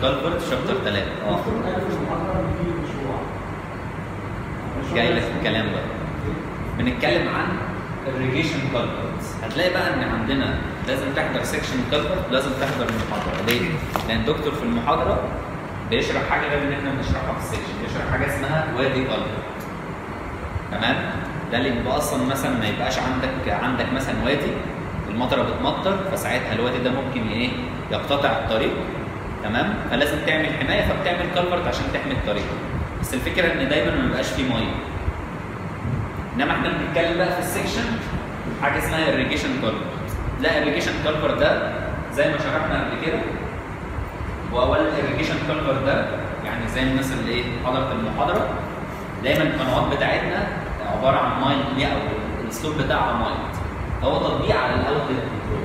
الكالفرت شابتر 3. المفروض انا في المحاضره ان في مشروع جاي لك الكلام بقى. بنتكلم عن الريجيشن كالفرتس. هتلاقي بقى ان عندنا لازم تحضر سيكشن كالفرت، لازم تحضر المحاضره. ليه؟ لان الدكتور في المحاضره بيشرح حاجه غير ان احنا بنشرحها في السيكشن، بيشرح حاجه اسمها وادي كالفرت. تمام؟ ده اللي يبقى اصلا مثلا ما يبقاش عندك مثلا وادي المطره بتمطر، فساعتها الوادي ده ممكن ايه؟ يقتطع الطريق. تمام؟ فلازم تعمل حمايه، فبتعمل كالفرت عشان تحمي الطريق. بس الفكره ان دايما ما بيبقاش فيه ميه. انما احنا بنتكلم بقى في السكشن حاجه اسمها الريجيشن كالفرت. لا، الريجيشن كالفرت ده زي ما شرحنا قبل كده. واولا الريجيشن كالفرت ده يعني زي الناس اللي ايه حضرت المحاضره، دايما القنوات بتاعتنا عباره عن مايل او الاسلوب بتاعها مايل. هو تطبيق على الاوتلت كنترول.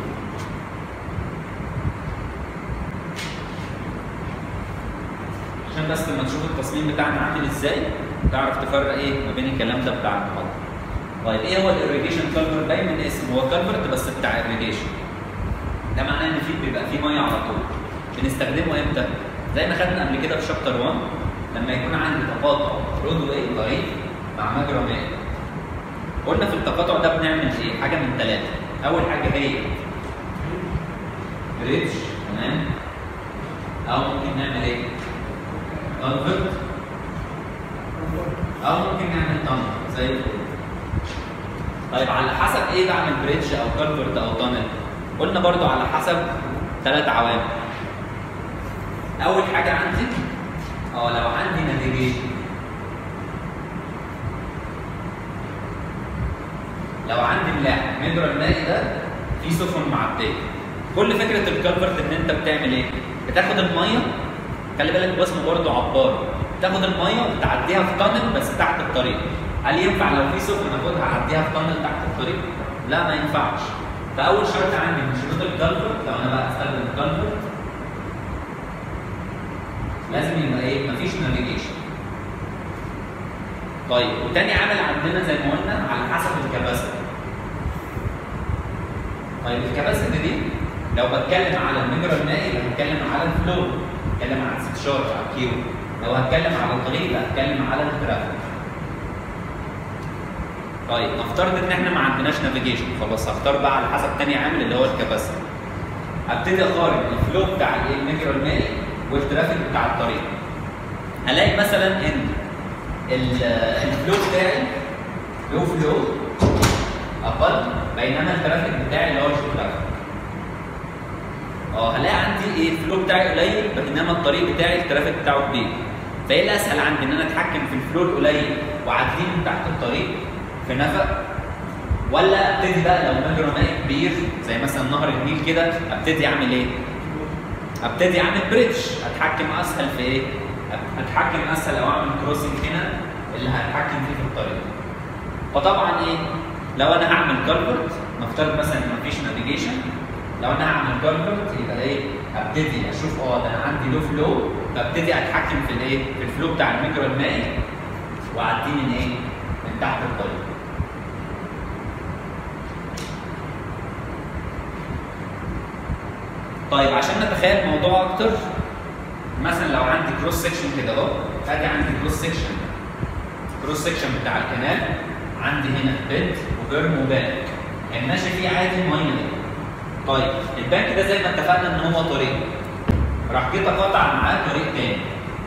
عشان بس لما تشوف التصميم بتاعنا عامل ازاي تعرف تفرق ايه ما بين الكلام ده بتاع المحاضره. طيب ايه هو الاريجيشن كالفرت؟ باين اسم هو كالفرت بس بتاع الاريجيشن. ده معناه ان بيبقى فيه ميه على طول. بنستخدمه امتى؟ زي ما خدنا قبل كده في شابتر 1 لما يكون عندي تقاطع رود واي طريق مع مجرى مائي. قلنا في التقاطع ده بنعمل ايه؟ حاجه من ثلاثه. اول حاجه هي بريدج، تمام؟ او ممكن نعمل ايه؟ كالفرت، او ممكن نعمل تانل زي الفل. طيب على حسب ايه بعمل بريدج او كالفرت او تانل؟ قلنا برضو على حسب 3 عوامل. اول حاجه عندي لو عندي نافيجيشن، لو عندي المجرى المائي ده فيه سفن معديه. كل فكره الكالفرت ان انت بتعمل ايه؟ بتاخد الميه، خلي بالك اسمه برضه عبار، تاخد الميه وتعديها في تانل بس تحت الطريق. هل ينفع لو في سفن اخدها اعديها في تانل تحت الطريق؟ لا، ما ينفعش. فاول شرط عندي من شروط الكالفرت لو انا بقى استخدم الكالفرت لازم يبقى ايه؟ مفيش نافيجيشن. طيب وتاني عامل عندنا زي ما قلنا على حسب الكباسيتي. طيب الكباسيتي دي لو بتكلم على المجرى المائي بتكلم على الفلو، بتكلم على الستشارج على الكيو. لو هتكلم على الطريق هتكلم على الترافيك. طيب نفترض ان احنا ما عندناش نافيجيشن، خلاص هختار بقى على حسب تاني عامل اللي هو الكباسيتي. هبتدي اقارن الفلو بتاع المجرى المائي والترافيك بتاع الطريق. هلاقي مثلا ان الفلو بتاعي لو فلو اقل، بينما الترافيك بتاعي لارج ترافيك. هلاقي عندي ايه؟ الفلو بتاعي قليل بينما الطريق بتاعي الترافيك بتاعه كبير. فايه الاسهل عندي؟ ان انا اتحكم في الفلو القليل واعديه من تحت الطريق في نفق، ولا ابتدي بقى لو مجرى مائي كبير زي مثلا نهر النيل كده ابتدي اعمل ايه؟ ابتدي اعمل بريدج، اتحكم اسهل في ايه؟ اتحكم اسهل او اعمل كروسنج هنا اللي هتحكم فيه في الطريق. فطبعا ايه؟ لو انا هعمل كالفرت نفترض مثلا ان مفيش نافيجيشن، لو انا هعمل كالفرت يبقى ايه؟ ابتدي اشوف ده انا عندي لو فلو، فابتدي اتحكم في الايه؟ في الفلو بتاع المجرى المائي واعديه من ايه؟ من تحت الطريق. طيب عشان نتخيل الموضوع اكتر، مثلا لو عندي كروس سكشن كده اهو، ادي عندي كروس سكشن بتاع الكنال، عندي هنا بيد وبرم وبانك، يعني ماشي فيه عادي الميه دي. طيب البانك ده زي ما اتفقنا ان هو طريق، راح جيت اقاطع معاه طريق تاني.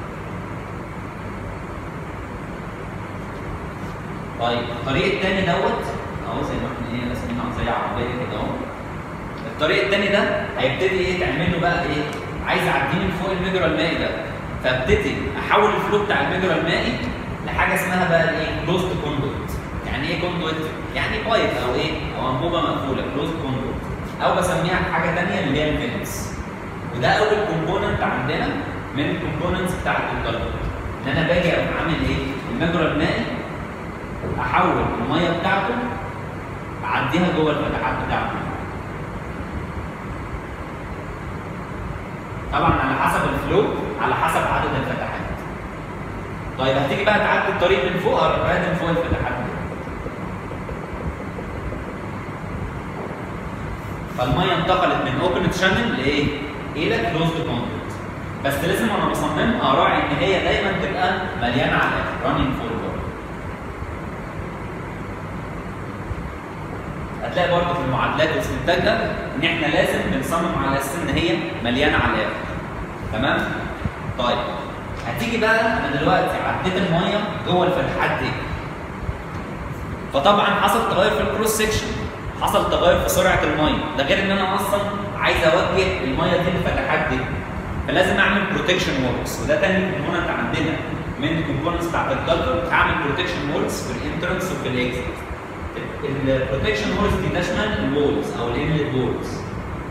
طيب الطريق التاني دوت اهو زي ما احنا ايه رسمينها زي عربيه كده اهو. الطريق التاني ده هيبتدي ايه؟ تعمل له بقى ايه؟ عايز اعديه من فوق المجرى المائي ده، فابتدي احول الفلو بتاع المجرى المائي لحاجه اسمها بقى الايه؟ كلوزد كوندويت. يعني ايه كوندويت؟ يعني بايب او ايه؟ او انبوبه مقفوله، كلوزد كوندويت. او بسميها حاجه ثانيه اللي هي الفينس. وده اول كومبوننت عندنا من الكومبوننتس بتاعت الكالفرت. ان انا باجي اعمل ايه؟ المجرى المائي احول الميه بتاعته اعديها جوه الفتحات بتاعته. طبعا على حسب الفلو، على حسب عدد الفتحات. طيب هتيجي بقى تعدي الطريق من فوق، هروح من فوق الفتحات دي. فالميه انتقلت من اوبن تشانل لايه؟ الى كلوزد كوندويت. بس لازم وانا بصمم اراعي ان هي دايما تبقى مليانه على الاخر رانينج فول. هتلاقي برضه في المعادلات واستنتاجها ان احنا لازم بنصمم على اساس ان هي مليانه على الاخر. تمام؟ طيب هتيجي بقى انا دلوقتي عديت الميه جوه الفتحات دي. فطبعا حصل تغير في الكروس سكشن، حصل تغير في سرعه الميه، ده غير ان انا اصلا عايز اوجه الميه دي للفتحات دي. فلازم اعمل بروتكشن ووركس، وده تاني كومبوننت عندنا من الكومبوننتس بتاعت الكالكولر. هعمل بروتكشن ووركس في الانترنس وفي الاكزيت. البروتكشن ووركس دي تشمل الوولز او الانلت وولز.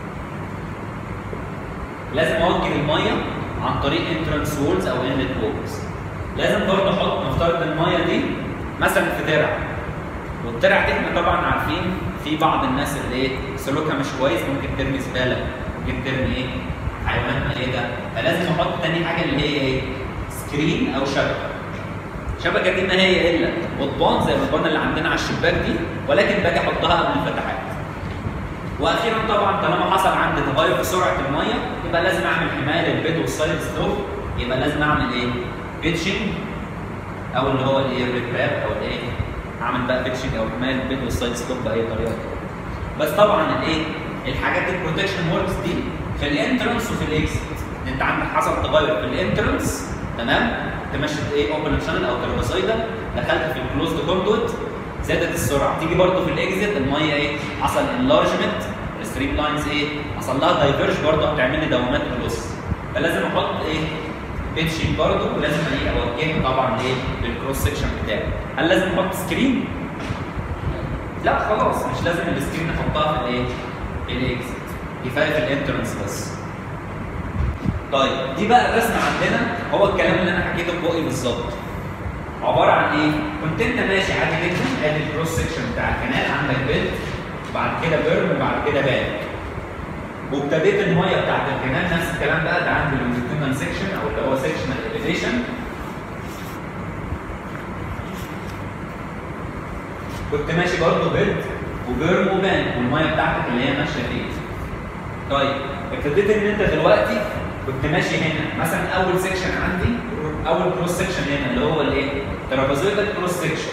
لازم اوجه الميه عن طريق انترنس وولز او انلت وولز. لازم برضه احط نفترض الميه دي مثلا في ترع، والترع دي احنا طبعا عارفين في بعض الناس اللي ايه سلوكها مش كويس، ممكن ترمي زباله، ممكن ترمي ايه حيوانات ميته. فلازم احط تاني حاجه اللي هي ايه سكرين او شبكه. الشبكه دي ما هي الا قضبان زي القضبان اللي عندنا على الشباك دي، ولكن باجي احطها قبل الفتحات. واخيرا طبعا طالما حصل عندي تغير في سرعه الميه يبقى لازم اعمل حمايه للبيد والسايد ستوب. يبقى لازم اعمل ايه؟ بيتشنج او اللي هو الايه ريباب او الايه اعمل بقى بيتشنج او حمايه للبيد والسايد ستوب باي طريقه. بس طبعا الايه الحاجات البروتكشن ووركس دي في الانترنس وفي الاكزيت. انت عندك حصل تغير في الانترنس، تمام؟ انت ماشي ايه اوبن شانل او تربوسايدا، دخلت في الكلوزد كوندويت زادت السرعه. تيجي برضه في الاكزيت الميه ايه حصل انلارجمنت، الستريم لاينز ايه حصل لها دايفرج برضه هتعمل لي دوامات كلوز. فلازم احط ايه بيتشنج برضه، ولازم ايه اوجهها طبعا ايه للكروس سكشن بتاعي. هل لازم احط سكرين؟ لا خلاص مش لازم السكرين نحطها في الايه في الاكزيت، كفايه في الانترنس بس. طيب دي بقى الرسم عندنا هو الكلام اللي انا حكيته ببقي بالظبط. عباره عن ايه؟ كنت انت ماشي عادي جدا، ادي الكروس سكشن بتاع الكنال، عندك بيد وبعد كده بيرم وبعد كده باك. وابتديت الميه بتاعت الكنال نفس الكلام بقى، ده عند اللونجيتودنال سكشن او اللي هو سكشنال اليفيشن. كنت ماشي برضه بيد وبيرم وبان والميه بتاعتك اللي هي ماشيه فيه. طيب ابتديت ان انت دلوقتي كنت ماشي هنا مثلا اول سكشن عندي، اول كروس سكشن هنا اللي هو الايه؟ ترابيزويدال كروس سكشن.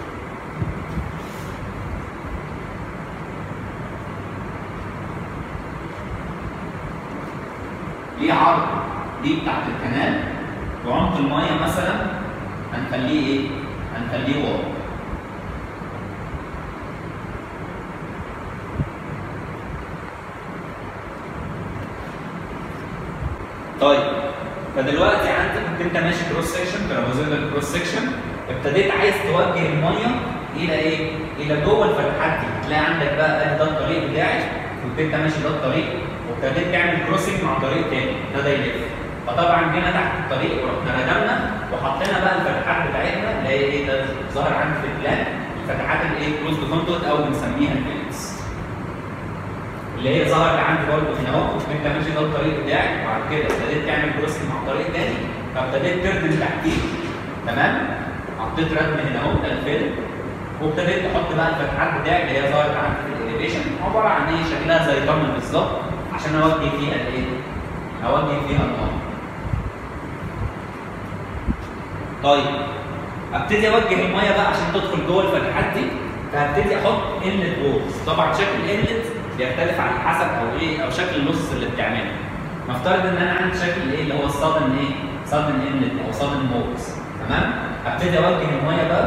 ليه عرض دي بتاعت الكنال، وعمق الميه مثلا هنخليه ايه؟ هنخليه واو. طيب فدلوقتي عندي كنت انت ماشي كروس سكشن ترابيزويدال كروس سكشن، ابتديت عايز توجه الميه الى ايه؟ الى جوه الفتحات دي. هتلاقي عندك بقى ده الطريق بتاعي، كنت انت ماشي ده الطريق، وابتديت تعمل كروسنج مع طريق تاني ابتدى يلف. فطبعا جينا تحت الطريق ورحنا ردمنا وحطينا بقى الفتحات بتاعتنا اللي هي ايه ده ظاهر عندي في البلان، الفتحات الايه كلوزد كونتوت او بنسميها الفيلز. اللي هي ظهرت عندي برضه هنا اهو، انت ماشي ده الطريق بتاعك وبعد كده ابتديت تعمل كروسنج مع طريق تاني، فابتديت تردم تحتيه. تمام؟ حطيت ردم هنا اهو ده الفيلم، وابتديت تحط بقى الفتحات بتاعي اللي هي ظهرت عندي في الاليفيشن، عباره عن ايه؟ شكلها زي طن بالظبط عشان اوجه فيها الايه؟ اوجه فيها النار. طيب ابتدي اوجه الميه بقى عشان تدخل جوه الفتحات دي، فهبتدي احط انلت وولز. طبعا شكل الانلت بيختلف على حسب او ايه او شكل اللص اللي بتعمله. نفترض ان انا عندي شكل ايه اللي هو الصادن ايه؟ صادن انلت او صادن وولز. تمام؟ ابتدي اوجه الميه بقى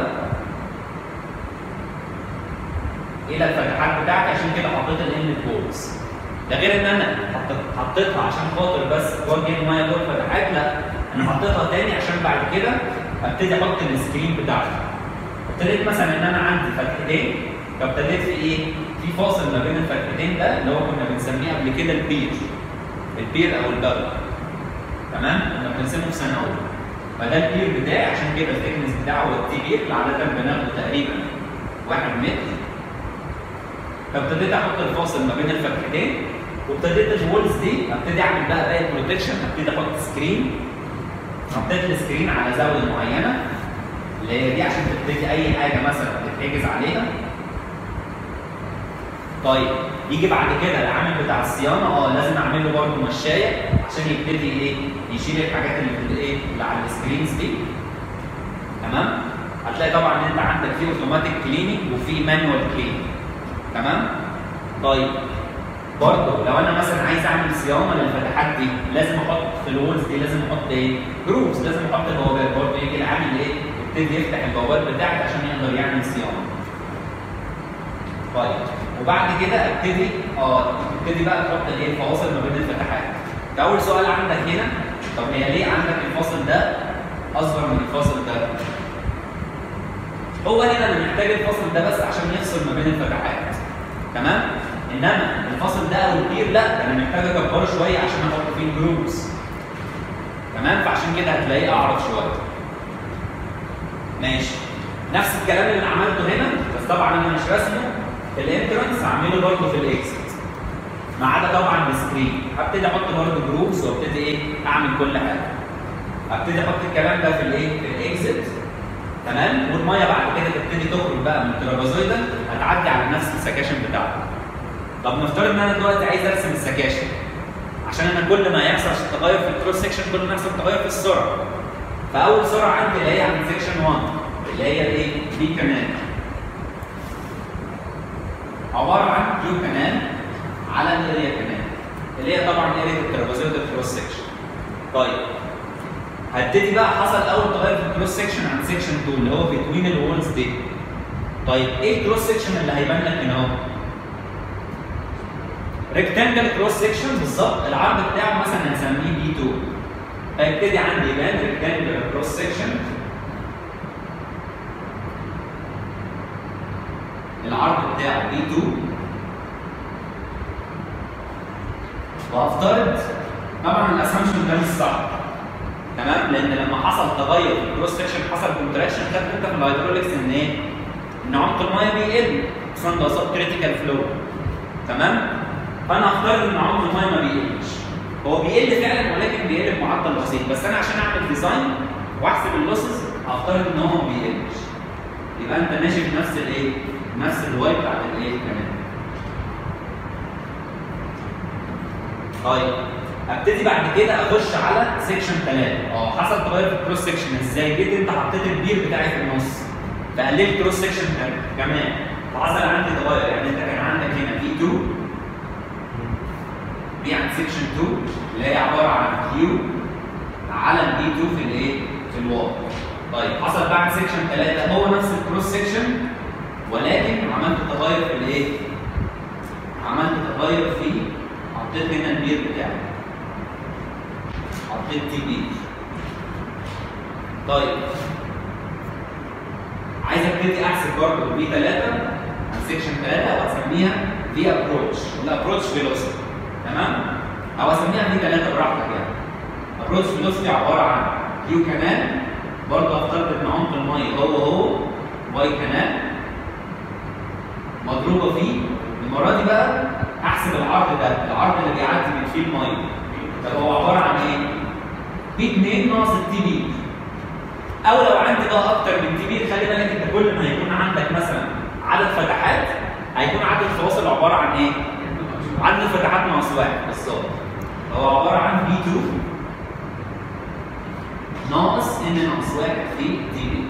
الى الفتحات بتاعتي، عشان كده حطيت الانلت وولز. ده غير ان انا حطيتها عشان خاطر بس توجه الميه جوه الفتحات، لا انا حطيتها تاني عشان بعد كده ابتدي احط السكرين بتاعتي. ابتديت مثلا ان انا عندي فتحتين، فابتديت في ايه؟ في فاصل ما بين الفتحتين ده اللي هو كنا بنسميه قبل كده البير. البير او البلد. تمام؟ كنا بنرسمه في سنه اولى. فده البير بتاعي، عشان كده الثيكنس بتاعه هو التي بير اللي عاده بناخده تقريبا 1 متر. فابتديت احط الفاصل ما بين الفتحتين، وابتديت الوولز دي ابتدي اعمل بقى باقي البروتكشن، ابتدي احط سكرين. حطيت السكرين على زاويه معينه اللي هي دي عشان تبتدي اي حاجه مثلا تتحجز عليها. طيب يجي بعد كده العامل بتاع الصيانه لازم اعمل له برضه مشايه عشان يبتدي ايه يشيل الحاجات اللي في الايه اللي على السكرينز دي. تمام؟ هتلاقي طبعا ان انت عندك في اوتوماتيك كليننج وفي مانوال كليننج. تمام؟ طيب برضه لو انا مثلا عايز اعمل صيانه للفتحات دي لازم احط في الوولز دي لازم احط ايه؟ جروفز، لازم احط البوابات. برضه يجي العامل ايه؟ يبتدي يفتح البوابات بتاعتي عشان يقدر يعمل صيانه. طيب وبعد كده ابتدي بقى تحط الايه؟ الفواصل ما بين الفتحات. اول سؤال عندك هنا، طب هي ليه عندك الفاصل ده اصغر من الفاصل ده؟ هو هنا انا محتاج الفاصل ده بس عشان يفصل ما بين الفتحات. تمام؟ انما الفاصل ده او البير لا، ده انا محتاج اكبره شويه عشان احط فيه الجروفز. تمام؟ فعشان كده هتلاقيه اعرض شويه. ماشي. نفس الكلام اللي انا عملته هنا، بس طبعا انا مش راسمه في الانترنس، هعمله برضه في الاكست. ما عدا طبعا السكرين، هبتدي احط برضه جروفز وابتدي ايه؟ اعمل كل حاجه. هبتدي احط الكلام ده في الايه؟ في الاكست. تمام؟ والميه بعد كده تبتدي تخرج بقى من الترابازويد ده، هتعدي على نفس السكاشن بتاعته. طب نفترض ان انا دلوقتي عايز ارسم السكاشن، عشان انا كل ما يحصل تغير في الكروس سكشن كل ما يحصل تغير في السرعه. فاول سرعه عندي اللي هي عند سكشن 1 اللي هي الايه؟ دي كانال. عباره عن كيو كانال على الاريا كانال اللي هي طبعا اريا الترابازويد الكروس سكشن. طيب هبتدي بقى حصل اول تغير في الكروس سكشن عند سكشن 2 اللي هو بتوين الوولز دي. طيب ايه الكروس سكشن اللي هيبان لك هنا اهو؟ ريكتانجل كروس سكشن بالظبط، العرض بتاعه مثلا هنسميه بي 2. هيبتدي عندي يبان ريكتانجل كروس سكشن، العرض بتاعه بي 2. وهفترض طبعا الاسامبشن ده مش صح. تمام؟ لان لما حصل تغير في الكروس سكشن حصل كونتراكشن، خدت انت في الهيدروليكس ان ايه؟ ان عمق الميه بيقل خصوصا ده قصاد كريتيكال فلو. تمام؟ فانا هفترض ان عمق الميه ما بيقلش. هو بيقل فعلا ولكن بيقل بمعدل بسيط، بس انا عشان اعمل ديزاين واحسب اللوسز هفترض ان هو ما بيقلش. يبقى انت ماشي بنفس الايه؟ نفس الواي بتاعت الايه كمان. طيب ابتدي بعد كده اخش على سيكشن 3. حصل تغير في الكروس سيكشن ازاي؟ جيت انت حطيت البير بتاعي في النص فقللت كروس سيكشن كمان، فحصل عندي تغير. يعني انت كان عندك هنا في 2 دي عند سيكشن 2 اللي هي عباره عن كيو على البي 2 في الايه؟ في الواي. طيب حصل بعد سيكشن 3 هو نفس الكروس سيكشن ولكن عملت تغير في الايه؟ عملت تغير في حطيت هنا البير بتاعي. حطيت تي بي. طيب عايز ابتدي احسب برضه البي 3 عن سيكشن 3 واسميها في ابروتش ولا ابروتش فيلوسيتي. تمام؟ او اسميها في 3 براحتك يعني. ابروتش فيلوسيتي عباره عن كيو كانال، برضه افترض ان عمق الميه هو واي كانال مضروبه فيه. المره دي بقى احسب العرض ده، العرض اللي بيعدي من فيه الميه. طب هو عباره عن ايه؟ بي 2 ناقص التي بي. او لو عندي بقى اكتر من تي بي، خلي بالك انت كل ما هيكون عندك مثلا عدد فتحات هيكون عدد الفواصل عباره عن ايه؟ عدد الفتحات ناقص 1 بالظبط. هو عباره عن بي 2 ناقص ان ناقص 1 في تي بي.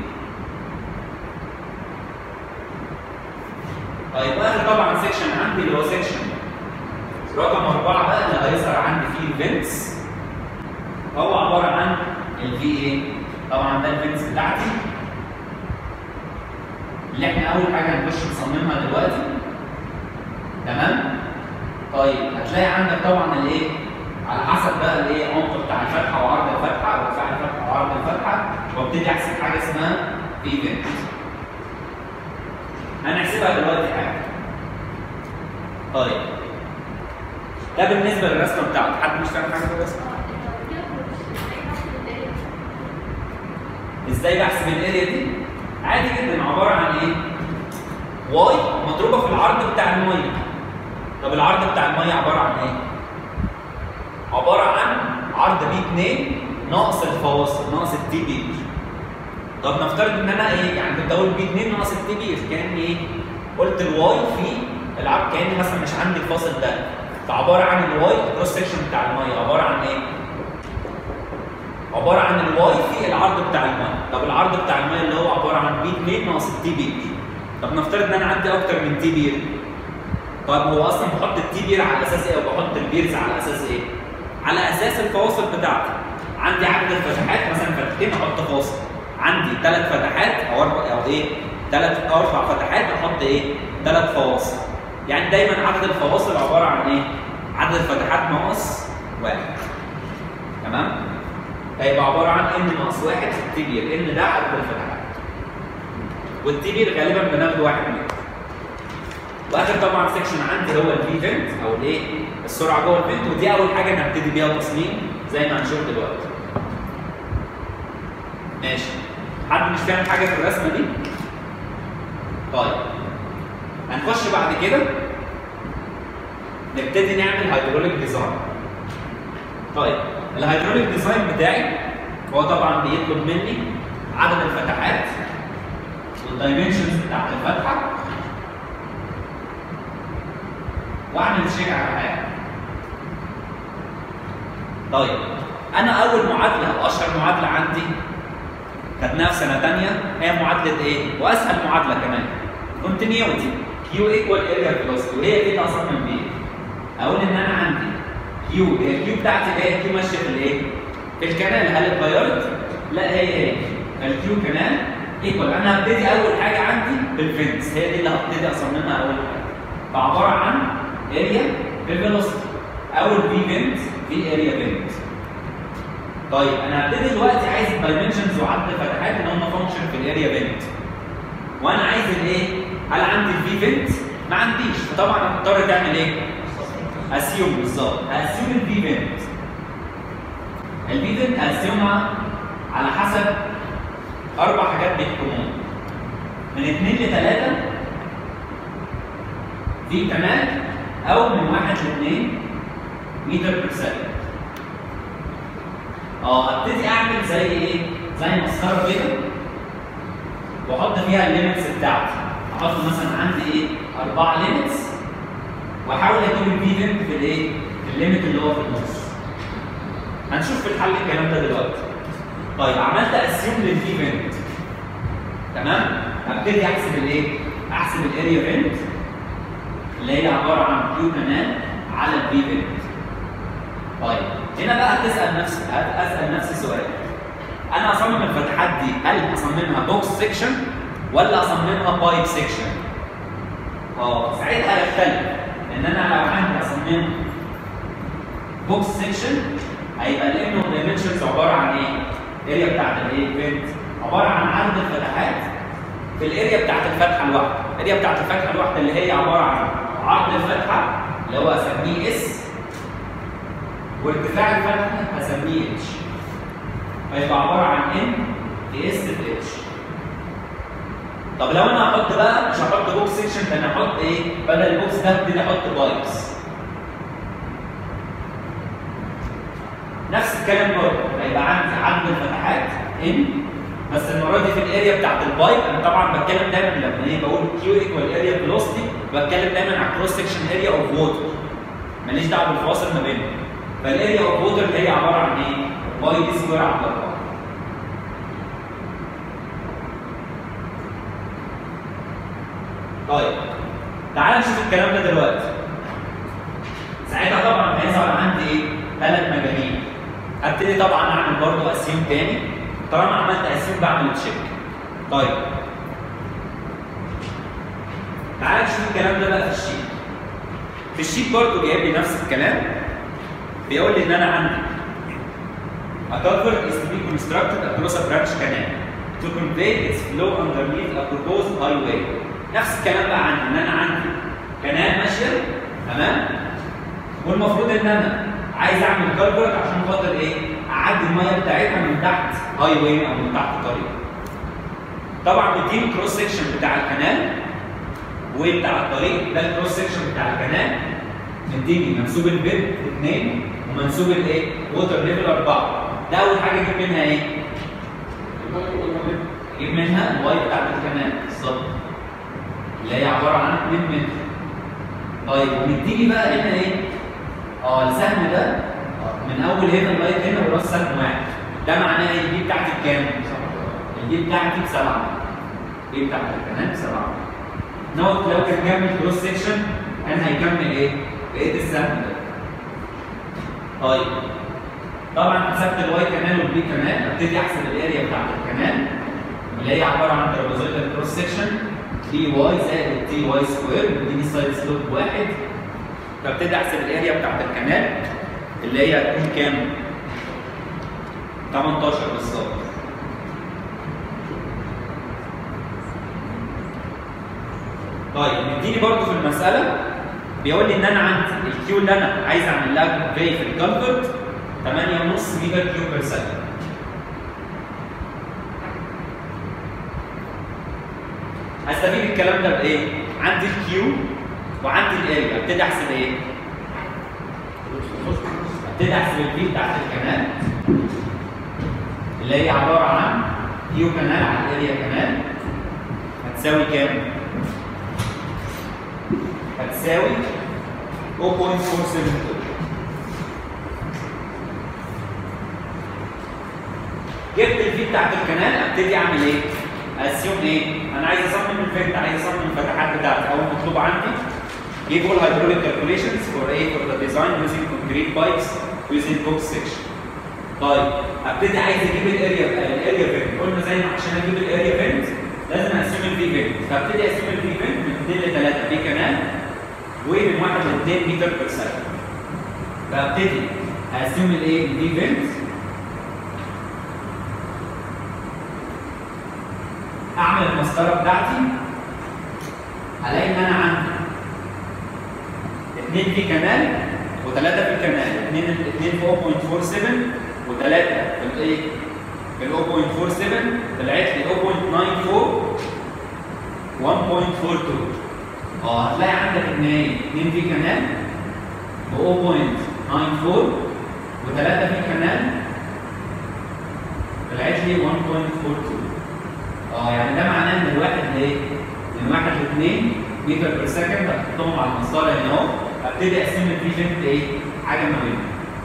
طيب اخر طبعا سيكشن عندي اللي هو سيكشن رقم 4 بقى اللي هيظهر عندي فيه الفنتس. هو عباره عن الفي ايه؟ طبعا ده الفنتس بتاعتي اللي احنا اول حاجه هنخش نصممها دلوقتي. تمام؟ طيب هتلاقي عندك طبعا الايه؟ على حسب بقى الايه؟ عمق بتاع الفتحه وعرض الفتحه وارتفاع الفتحه وعرض الفتحه، وابتدي احسب حاجه اسمها في فنت. هنحسبها دلوقتي حاجه. طيب ده بالنسبه للرسمه بتاعتي، حد مش فاهم حاجه في الرسمه؟ ازاي بحسب الاريا دي؟ عادي جدا، عباره عن ايه؟ واي مضروبه في العرض بتاع الميه. طب العرض بتاع الميه عباره عن ايه؟ عباره عن عرض بي 2 ناقص الفواصل ناقص التي بي. طب نفترض ان انا ايه؟ يعني كنت اقول بي 2 ناقص التي بي، كان ايه؟ قلت الواي في العرض كاني مثلا مش عندي الفاصل ده، فعباره عن الواي كروس سكشن بتاع الميه عباره عن ايه؟ عباره عن الواي في العرض بتاع الميه. طب العرض بتاع الميه اللي هو عباره عن بي 2 ناقص التي بي 2. طب نفترض ان انا عندي اكتر من تي بير. طيب هو اصلا بحط التي بير على اساس ايه او بحط البيرز على اساس ايه؟ على اساس الفواصل بتاعتي. عندي عدد الفتحات مثلا فتحتين احط فاصل. عندي 3 فتحات او 4 او ايه؟ 3 أو 4 فتحات احط ايه؟ 3 فواصل. يعني دايما عدد الفواصل عباره عن ايه؟ عدد الفتحات ناقص 1. تمام؟ هيبقى عباره عن ان ناقص 1 في التي بير، ان ده عدد الفتحات. والتي بير غالبا بناخده 1 متر. واخر طبعا سكشن عندي هو الفي فنت او الايه؟ السرعه جوه الفنت، ودي اول حاجه نبتدي بيها التصميم زي ما هنشوف دلوقتي. ماشي. حد مش فاهم حاجه في الرسمه دي؟ طيب. هنخش بعد كده نبتدي نعمل هيدروليك ديزاين. طيب الهيدروليك ديزاين بتاعي هو طبعا بيطلب مني عدد الفتحات والدايمنشنز بتاعت الفتحه واعمل تشيك على حاجه. طيب انا اول معادله واشهر معادله عندي خدناها في سنه ثانيه هي معادله ايه؟ واسهل معادله كمان كونتينيوتي كيو ايكوال اريا فيلوسيتي، وهي دي اللي اصمم بيها. اقول ان انا عندي كيو، هي الكيو بتاعتي هي كيو ماشيه في الايه؟ في الكنال. هل اتغيرت؟ لا هي الكيو كنال ايكوال. انا هبتدي اول حاجه عندي بالفنتس، هي دي اللي هبتدي اصممها اول حاجه. فعباره عن اريا بالفيلوسيتي او الفي فنت في اريا فنت. طيب انا هبتدي دلوقتي عايز الدايمنشنز وعدد الفتحات ان هم فانكشن في الاريا فنت. وانا عايز الايه؟ هل عندي الفي فنت؟ ما عنديش، فطبعا هتضطر تعمل ايه؟ اسيوم. بالظبط، هاسيوم الفي فنت. الفي فنت هاسيومها على حسب 4 حاجات بيحكموها. من 2 ل 3 في كمان، او من 1 ل 2 متر بير ثانية. ابتدي اعمل زي ايه؟ زي مسطره كده واحط فيها الليمتس بتاعتي. احط مثلا عندي ايه؟ 4 ليمتس واحاول اجيب الفي فنت في الايه؟ في الليمت اللي هو في النص. هنشوف في الحل الكلام ده دلوقتي. طيب عملت اسيوم للفي فنت. تمام؟ هبتدي احسب الايه؟ احسب الاريا فنت اللي هي عباره عن كيو كمان على الفي فنت. طيب هنا بقى اسال نفسي سؤال. انا اصمم الفتحات دي هل اصممها بوكس سيكشن ولا اصممها بايب سيكشن؟ ساعتها يختلف. لان انا لو عندي اصممها بوكس سيكشن هيبقى الام دايمنشنز عباره عن ايه؟ الاريا بتاعت الايه؟ فنت عباره عن عدد الفتحات في الاريا بتاعت الفتحه الواحده. الاريا بتاعت الفتحه الواحده اللي هي عباره عن عرض الفتحه اللي هو اسميه اس، وارتفاع الفتحه هسميه اتش. فيبقى عباره عن ان في اس في اتش. طب لو انا هحط بقى مش هحط بوكس سيكشن، ده انا هحط ايه؟ بدل البوكس ده ابتدي احط بايبس. نفس الكلام برضه، هيبقى عندي عدد الفتحات ان، بس المره دي في الاريا بتاعت البايب. انا طبعا بتكلم دايما لما ايه بقول كيو ايكوال اريا فيلوسيتي بتكلم دايما على كروس سيكشن اريا اوف ووتر، ماليش دعوه بالفواصل ما بينهم. فالاريا اوف ووتر هي عباره عن ايه؟ باي دي سكوير على 4. طيب تعال نشوف الكلام ده دلوقتي. ساعتها طبعا هيظهر عندي ايه؟ 3 مجاميع. هبتدي طبعا اعمل برضه اسيوم تاني. طالما عملت اسيوم بعمل تشيك. طيب تعال نشوف الكلام ده بقى في الشيت. في الشيت برضه جايب لي نفس الكلام. بيقول لي ان انا عندي a culvert is to be constructed across a branch canal to convey its flow underneath a proposed highway. نفس الكلام بقى عندي ان انا عندي كنال ماشيه تمام، والمفروض ان انا عايز اعمل كالفرت عشان خاطر ايه؟ اعدي الميه بتاعتها من تحت هاي واي او من تحت طريق. طبعا مديني الكروس سكشن بتاع الكنال وبتاع الطريق. ده الكروس سكشن بتاع الكنال مديني منسوب البيد 2 ومنسوب الايه؟ ووتر ليفل 4. ده اول حاجه اجيب منها ايه؟ اجيب منها الواي بتاعت الكنال بالظبط اللي هي عباره عن 2 متر. طيب ومديني بقى هنا ايه؟ السهم ده من اول هنا لغايه هنا وراس سهم واحد. ده معناه ايه؟ البي بتاعتي بكام؟ البي بتاعتي ب7. البي بتاعت القناه ب7. نوت لو كان كامل كروس سكشن كان هيكمل ايه؟ بقيه السهم ده. طيب طبعا حسبت الواي كانال والبي كانال، ابتدي احسب الاريا بتاعت الكانال اللي هي عباره عن ترابيزويدال كروس سكشن دي واي زائد تي واي سكوير بيديني سايد سلوب 1. فابتدي احسب الاريا بتاعت الكانال اللي هي هتكون كام؟ 18 بالظبط. طيب مديني برضه في المساله بيقول لي ان انا عندي الكيو اللي انا عايز اعمل لها كونفي في الكالفرت 8.5 ميجا كيو بير سكند. هستفيد الكلام ده بايه؟ عندي الكيو وعندي الاريا، ابتدي احسب ايه؟ ابتدي احسب البي بتاعت الكنال اللي هي عباره عن كيو كنال على الاريا كنال هتساوي كام؟ هتساوي 0.472. جبت الفي بتاعت الكنال ابتدي اعمل ايه؟ اسيوم ايه؟ انا عايز اصمم الفنت، عايز اصمم الفتحات بتاعتي. اول مطلوب عندي give all hydraulic calculations for the design using concrete pipes using box section. طيب ابتدي عايز اجيب الاريا فنت، قلنا زي ما عشان اجيب الاريا فنت لازم اسيوم الفي فنت، فابتدي اسيوم الفي فنت من 2 ل 3 في كنال ومن 1 ل 2 متر بير سكند. فابتدي اسيوم الايه؟ الفي فنت، اعمل المسطره بتاعتي هلاقي ان انا عندي 2 في كنال و3 في كنال، 2 في 0.47 و3 في الايه؟ في 0.47 طلعت لي 0.94 1.42. هتلاقي عندك ان هي 2 في كنال ب 0.94 و3 في كنال طلعت لي 1.42. يعني ده معناه ان الواحد لايه؟ من 1 ل 2 متر بير سكند هتحطهم على المسطره هنا اهو، ابتدي اقسم الفي فنت ايه؟ حاجه ما بينهم.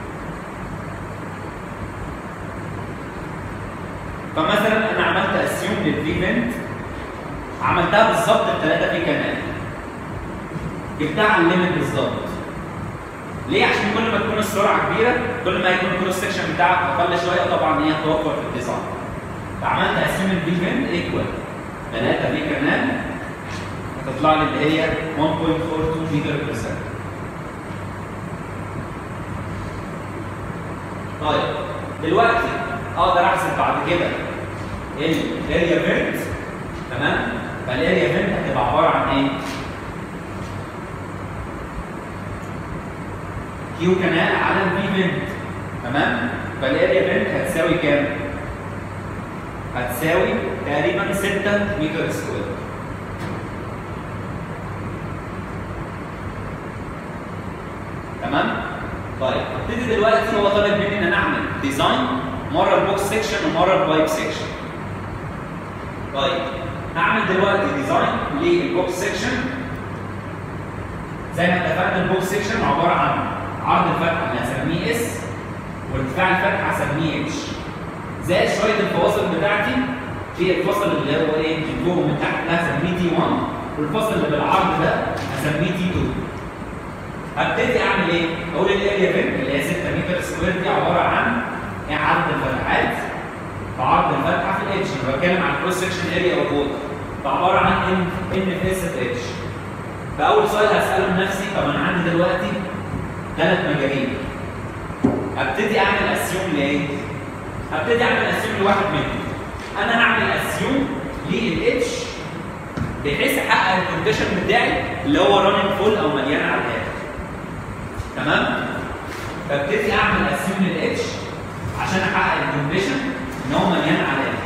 فمثلا انا عملت اسيوم للفي فنت عملتها بالظبط ب 3 في كنال. جبتها على الليمت بالظبط. ليه؟ عشان كل ما تكون السرعه كبيره كل ما يكون الكروس سكشن بتاعك اقل شويه، طبعا هي هتوفر في الديزاين. فعملت اسيوم الفي فنت ايكوال 3 في كنال هتطلع لي اللي هي 1.42 متر بير سكند. طيب دلوقتي اقدر احسب بعد كده الاريا فنت، تمام؟ فالاريا فنت هتبقى عباره عن ايه؟ كيو كنال على الفي فنت، تمام؟ فالاريا فنت هتساوي كام؟ هتساوي تقريبا 6 متر سكوير. تمام؟ طيب ابتدي دلوقتي هو طالب مني ان انا اعمل ديزاين مره البوكس سكشن ومره البايب سكشن. طيب هعمل دلوقتي ديزاين للبوكس سكشن. زي ما اتفقنا البوكس سكشن عباره عن عرض الفتحه اللي هسميه اس وارتفاع الفتحه هسميه اتش زائد شويه الفواصل بتاعتي. في الفصل اللي هو ايه؟ من فوق ومن تحت ده هسميه تي 1 والفصل اللي بالعرض ده هسميه تي 2. هبتدي اعمل ايه؟ اقول الاريا فنت اللي هي 6 متر سكوير دي عباره عن عرض الفتحات فعرض الفتحه في الاتش. انا بتكلم عن كروس سكشن اريا اوف ووتر فعباره عن ان في اس اتش. فاول سؤال هساله لنفسي، طب انا عندي دلوقتي 3 مجارين. ابتدي اعمل اسيوم لايه؟ هبتدي اعمل اسيوم لواحد منهم. انا هعمل اسيوم للاتش بحيث احقق الكونديشن بتاعي اللي هو راننج فول او مليان على الاخر. تمام؟ فابتدي اعمل اسيوم للاتش عشان احقق الكونديشن ان هو مليان على الاخر.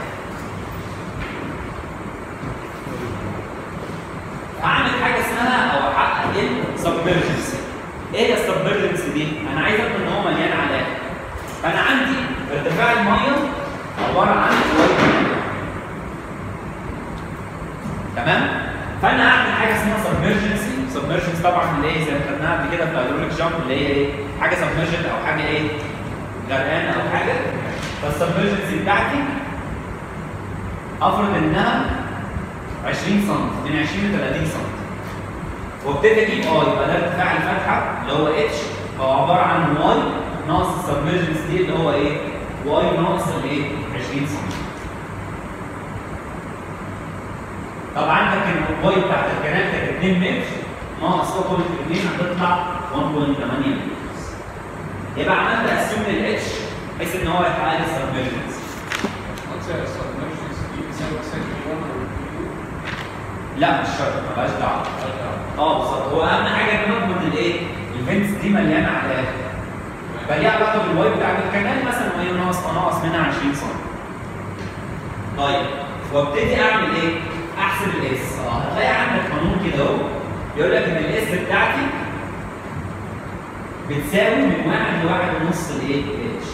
اعمل حاجه اسمها او احقق السبمرجنسي. ايه السبمرجنسي دي؟ انا عايز اضمن ان هو مليان على الاخر. فانا عندي ارتفاع الميه عباره عن تمام؟ فانا اعمل حاجه اسمها والسبمرجنز طبعا اللي هي زي ما خدناها قبل كده في الهيدروليك جامب اللي هي ايه؟ حاجه سبمرجنت او حاجه ايه؟ غرقانه او حاجه. فالسبمرجنسي بتاعتي افرض انها 20 سم، من 20 ل 30 سم. وابتدي اجيب يبقى ده ارتفاع الفتحه اللي هو اتش، هو عباره عن واي ناقص السبمرجنس دي اللي هو ايه؟ واي ناقص الايه؟ 20 سم. طب عندك الواي بتاعت الكنال كانت 2 متر ناقص 0.2 هتطلع 1.8 متر. يبقى عملت اسيوم للاتش بحيث ان هو يحقق لي السبمرجنس. لا مش شرط، مالهاش دعوه. بالظبط، هو اهم حاجه ان انا اضمن الايه؟ الفنتس دي مليانه على الاخر. فليها علاقه بالواي بتاعت الكنال مثلا وهي ناقص منها 20 سم. طيب وابتدي اعمل ايه؟ احسب الاس. هتلاقي عندك قانون كده اهو يقول لك ان الاس بتاعتي بتساوي من 1 ل 1.5 الايه؟ اتش.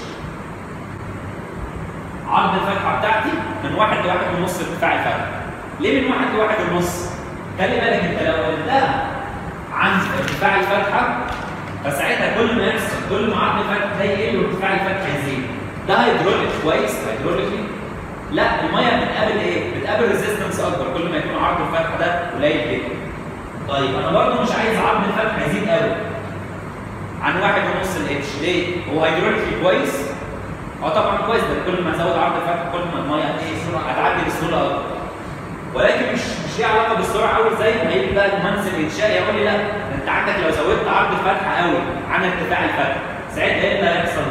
عرض الفتحه بتاعتي من 1 ل 1.5 ارتفاع الفتحه. ليه من 1 ل 1.5؟ خلي بالك انت لو قلتها عن ارتفاع الفتحه فساعتها كل ما يحصل كل ما عرض الفتحه ده يقل وارتفاع الفتحه يزيد. ده هيدروليك كويس هيدروليكلي؟ لا، الميه بتقابل ايه؟ بتقابل ريزيستنس اكبر كل ما يكون عرض الفتحه ده قليل جدا. طيب انا برضه مش عايز عرض الفتحه يزيد قوي عن 1.5 الاتش. ليه؟ هو هيدروليكلي كويس؟ طبعا كويس، ده كل ما ازود عرض الفتحه كل ما الميه هتعدي بسهوله اكبر. ولكن مش ليه علاقه بالسرعه قوي زي ما هيجي بقى المهندس الانشائي يقول لي لا ده انت عندك لو زودت عرض الفتحه قوي عن ارتفاع الفتحه ساعتها ايه اللي هيحصل؟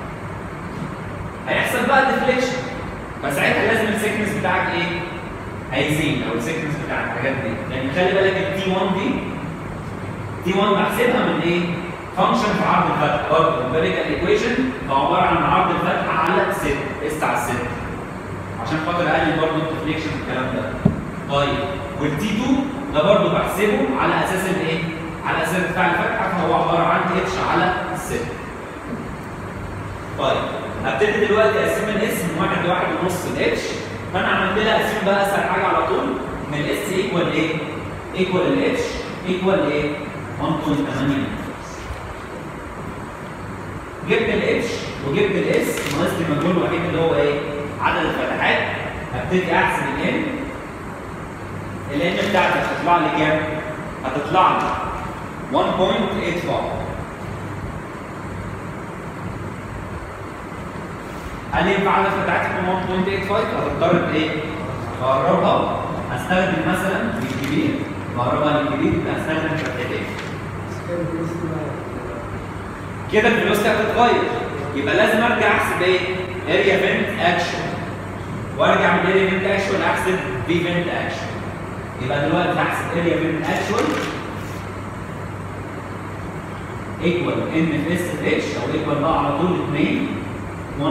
هيحصل بقى ديفليكشن. فساعتها لازم السيكنس بتاعك ايه؟ هيزيد او السيكنس بتاع الحاجات دي. لان خلي بالك التي 1 دي تي 1 بحسبها من ايه؟ فانكشن في عرض الفتحه برضه امبيريكال ايكويشن عباره عن عرض الفتحه على 6 اس على 6 عشان خاطر اقلل برضه الديفليكشن والكلام ده. طيب والتي 2 ده برضه بحسبه على اساس الايه؟ على اساس ارتفاع الفتحه فهو عباره عن اتش على 6. طيب هبتدي دلوقتي اقسم الاس من 1 ل 1.5 الاتش. فانا عملت لها اقسم بقى اسهل حاجه على طول ان الاس ايكوال ايه؟ ايكوال الاتش ايكوال ايه؟ 1.8. جبت الاتش وجبت الاس ناقص لي المجهول الوحيد اللي هو ايه؟ عدد الفتحات. هبتدي احسب الان. الان بتاعتي هتطلع لي كام؟ هتطلع لي 1.85. هل ينفع عدد فتحات يكون 1.85؟ هتضطر ايه؟ اقربها. هستخدم مثلا الكبير، اقربها للكبير هستخدم فتحتين. كده الفيلوسيتي هتتغير. يبقى لازم ارجع احسب ايه؟ اريا فينت اكشن. وارجع من اريا فينت اكشن احسب في فينت اكشن. يبقى دلوقتي هحسب اريا فينت اكشن ايكوال ان في اس في اتش او ايكوال بقى على طول 2 1.8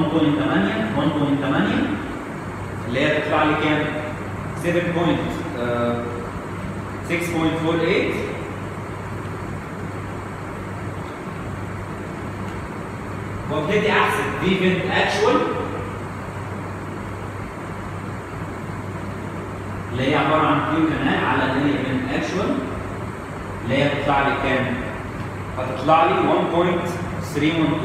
اللي هي تطلع لي كام؟ 6.48. وابتدي احسب في فينت اكشوال اللي هي عباره عن كيو كانال على اريا فينت اكشوال اللي هي هتطلع لي كام؟ هتطلع لي 1.312.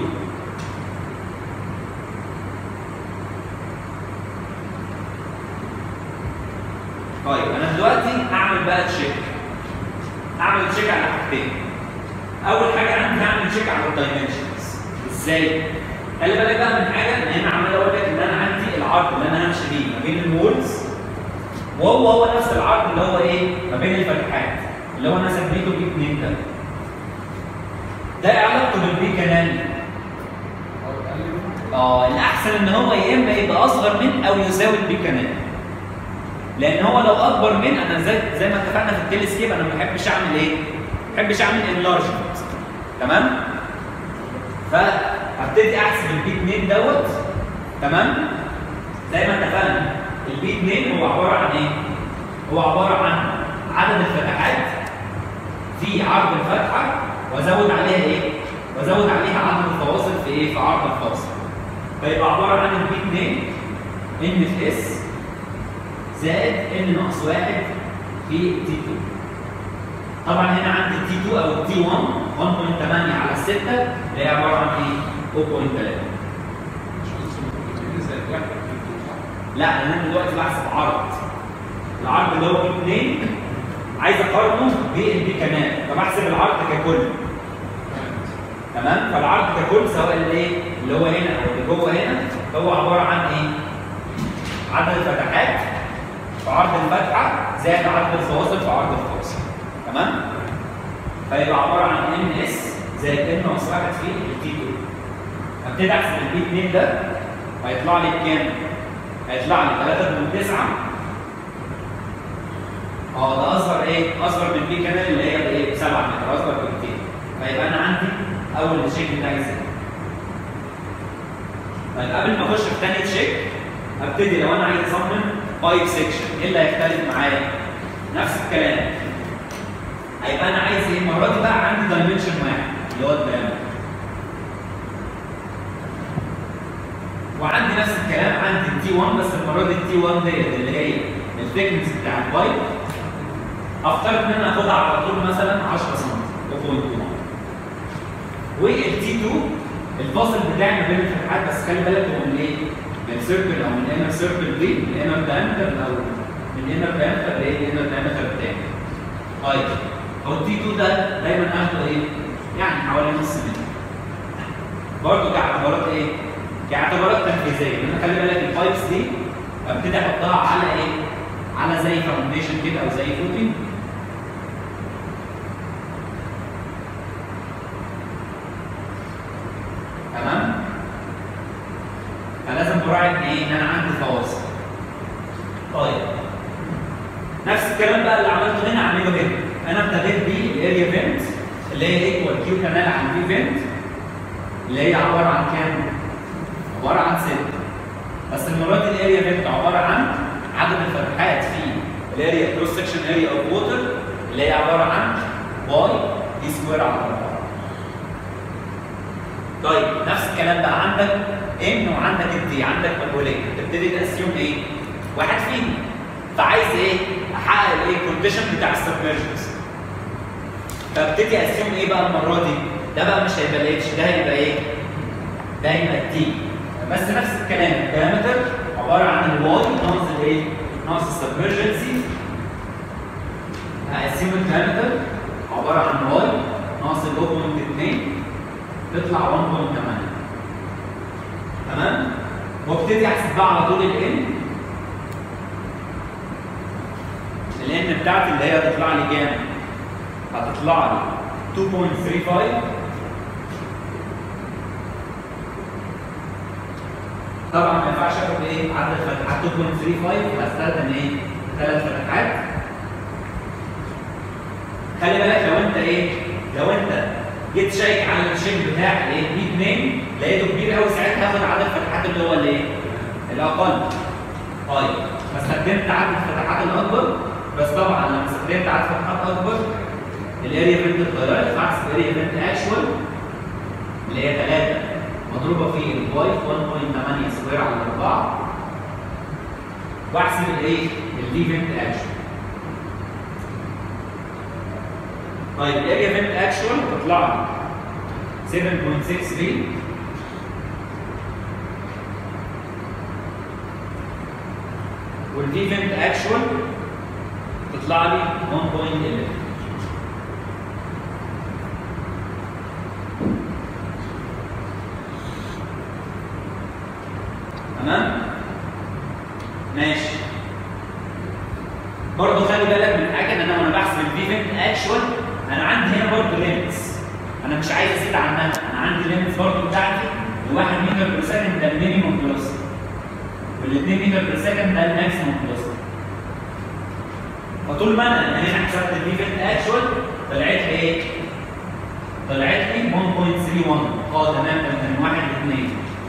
طيب انا دلوقتي هعمل بقى تشيك. هعمل تشيك على حاجتين. اول حاجه عندي هعمل تشيك على الدايمنشنز. ازاي؟ خلي بالك بقى من حاجه ان انا عمال اقول لك ان انا عندي العرض اللي انا همشي بيه ما بين الوولز وهو نفس العرض اللي هو ايه؟ ما بين الفتحات اللي هو انا سميته بي 2 ده. ده ايه علاقته بالبي كانال؟ الاحسن ان هو يا اما يبقى اصغر من او يساوي البي كانال. لان هو لو اكبر من انا زي ما اتفقنا في التلسكيب انا ما بحبش اعمل ايه؟ ما بحبش اعمل انلارجمنت. تمام؟ فهبتدي احسب البي 2 دوت. تمام؟ زي ما اتفقنا البي 2 هو عباره عن ايه؟ هو عباره عن عدد الفتحات في عرض الفتحه وازود عليها ايه؟ وازود عليها عدد الفواصل في ايه؟ في عرض الفاصل. فيبقى عباره عن البي 2 ان في اس زائد ان ناقص 1 في تي 2. طبعا هنا عندي التي 2 او التي 1 1.8 على 6 اللي هي عباره عن ايه؟ 0.3. لا انا دلوقتي بحسب عرض. العرض اللي هو 2 عايز اقارنه بالبي كمان، فبحسب العرض ككل. تمام؟ فالعرض ككل سواء اللي هو هنا او اللي جوه هنا هو عباره عن ايه؟ عدد الفتحات في عرض الفتحه زائد عدد الفواصل في عرض الفاصل. تمام؟ فيبقى عباره عن ان اس زائد ان ناقص 1 في التي 2. ابتدي احسب البي 2 ده هيطلع لي بكام؟ هيطلع لي 3.9. ده اصغر ايه؟ اصغر من بي كمان اللي هي بايه؟ 7 متر، اصغر بكتير. فيبقى انا عندي اول تشيك بتاعي ازاي؟ طيب قبل ما اخش في ثاني تشيك ابتدي لو انا عايز اصمم بايب سيكشن، ايه اللي هيختلف معايا؟ نفس الكلام. هيبقى انا عايز ايه؟ المره دي بقى عندي دايمنشن واحد اللي هو الدايمتر. وعندي نفس الكلام عندي التي 1 بس المره دي التي 1 ديت اللي هي الثيكنس بتاع البايب. افترض ان انا اخدها على طول مثلا 10 سم 0.1. والتي 2 الفاصل بتاعي ما بين الفتحات، بس خلي بالك هو من ايه؟ من سيركل او من انر سيركل دي من انر دايمتر او من انر دايمتر لايه؟ انر دايمتر الثاني. طيب هو التي 2 ده دايما اخده ايه؟ يعني حوالي نص متر. برضه كاعتبارات ايه؟ كاعتبارات تنفيذيه، لان خلي بالك البايبس دي ابتدي احطها على ايه؟ على زي فاونديشن كده او زي فوتنج. تمام؟ فلازم براعي ان ايه؟ ان انا عندي فواصل. طيب نفس الكلام بقى اللي عملته هنا اعمله هنا. انا ابتديت بالاريا فينت اللي هي ايكوال كيو كانال عن في فينت اللي هي عباره عن كام؟ عباره عن 6. بس المره دي الاريا فينت عباره عن عدد الفتحات في الاريا كروس سكشن اريا اوف ووتر اللي هي عباره عن واي دي سكوير على 4. طيب نفس الكلام بقى عندك ان وعندك الدي، عندك مجهولين، تبتدي تقسم ايه؟ واحد فيهم. فعايز ايه؟ احقق الايه؟ الكونديشن بتاع السبمرجنس. فابتدي اقسم ايه بقى المره دي؟ ده بقى مش هيبقى الاتش، ده هيبقى ايه؟ ده هيبقى التي. بس نفس الكلام الدايمتر عباره عن الواي ناقص الايه؟ ناقص السبمرجنسي. هقسم الدايمتر عباره عن واي ناقص ال 0.2 تطلع 1.8. تمام؟ وابتدي احسب بقى على طول الان. الان بتاعتي اللي هي هتطلع لي كام؟ هتطلع لي 2.35. طبعا ما ينفعش اخد ايه؟ عدد الفتحات 2.35 هستخدم ايه؟ 3 فتحات. خلي بالك لو انت جيت شيك على الشيك بتاع الايه؟ بي 2 لقيته كبير قوي ساعتها هاخد عدد الفتحات اللي هو الايه؟ الاقل. طيب فاستخدمت عدد الفتحات الاكبر، بس طبعا لما استخدمت عدد فتحات اكبر الاريا فينت اتغيرت، فاحسب الاريا فينت اكشوال اللي هي 3 مضروبه في الواي 1.8 سكوير على 4 واحسب الايه؟ الدي فينت اكشوال. طيب الاريا فينت اكشوال تطلع لي 7.63 والدي فينت اكشوال تطلع لي 1.11. تمام؟ ماشي. برضه خلي بالك من حاجه ان انا وانا بحسب الفي فينت اكشوال انا عندي هنا برضه ليميتس، انا مش عايز ازيد عنها، انا عندي ليميتس برضه بتاعتي ال 1 متر بير سكند ده المينيموم فيلوسيتي وال 2 متر بير سكند ده الماكسيموم فيلوسيتي. فطول ما انا هنا حسبت الفي فينت اكشوال طلعت لي ايه؟ طلعت لي 1.31. تمام، ده من 1 ل 2.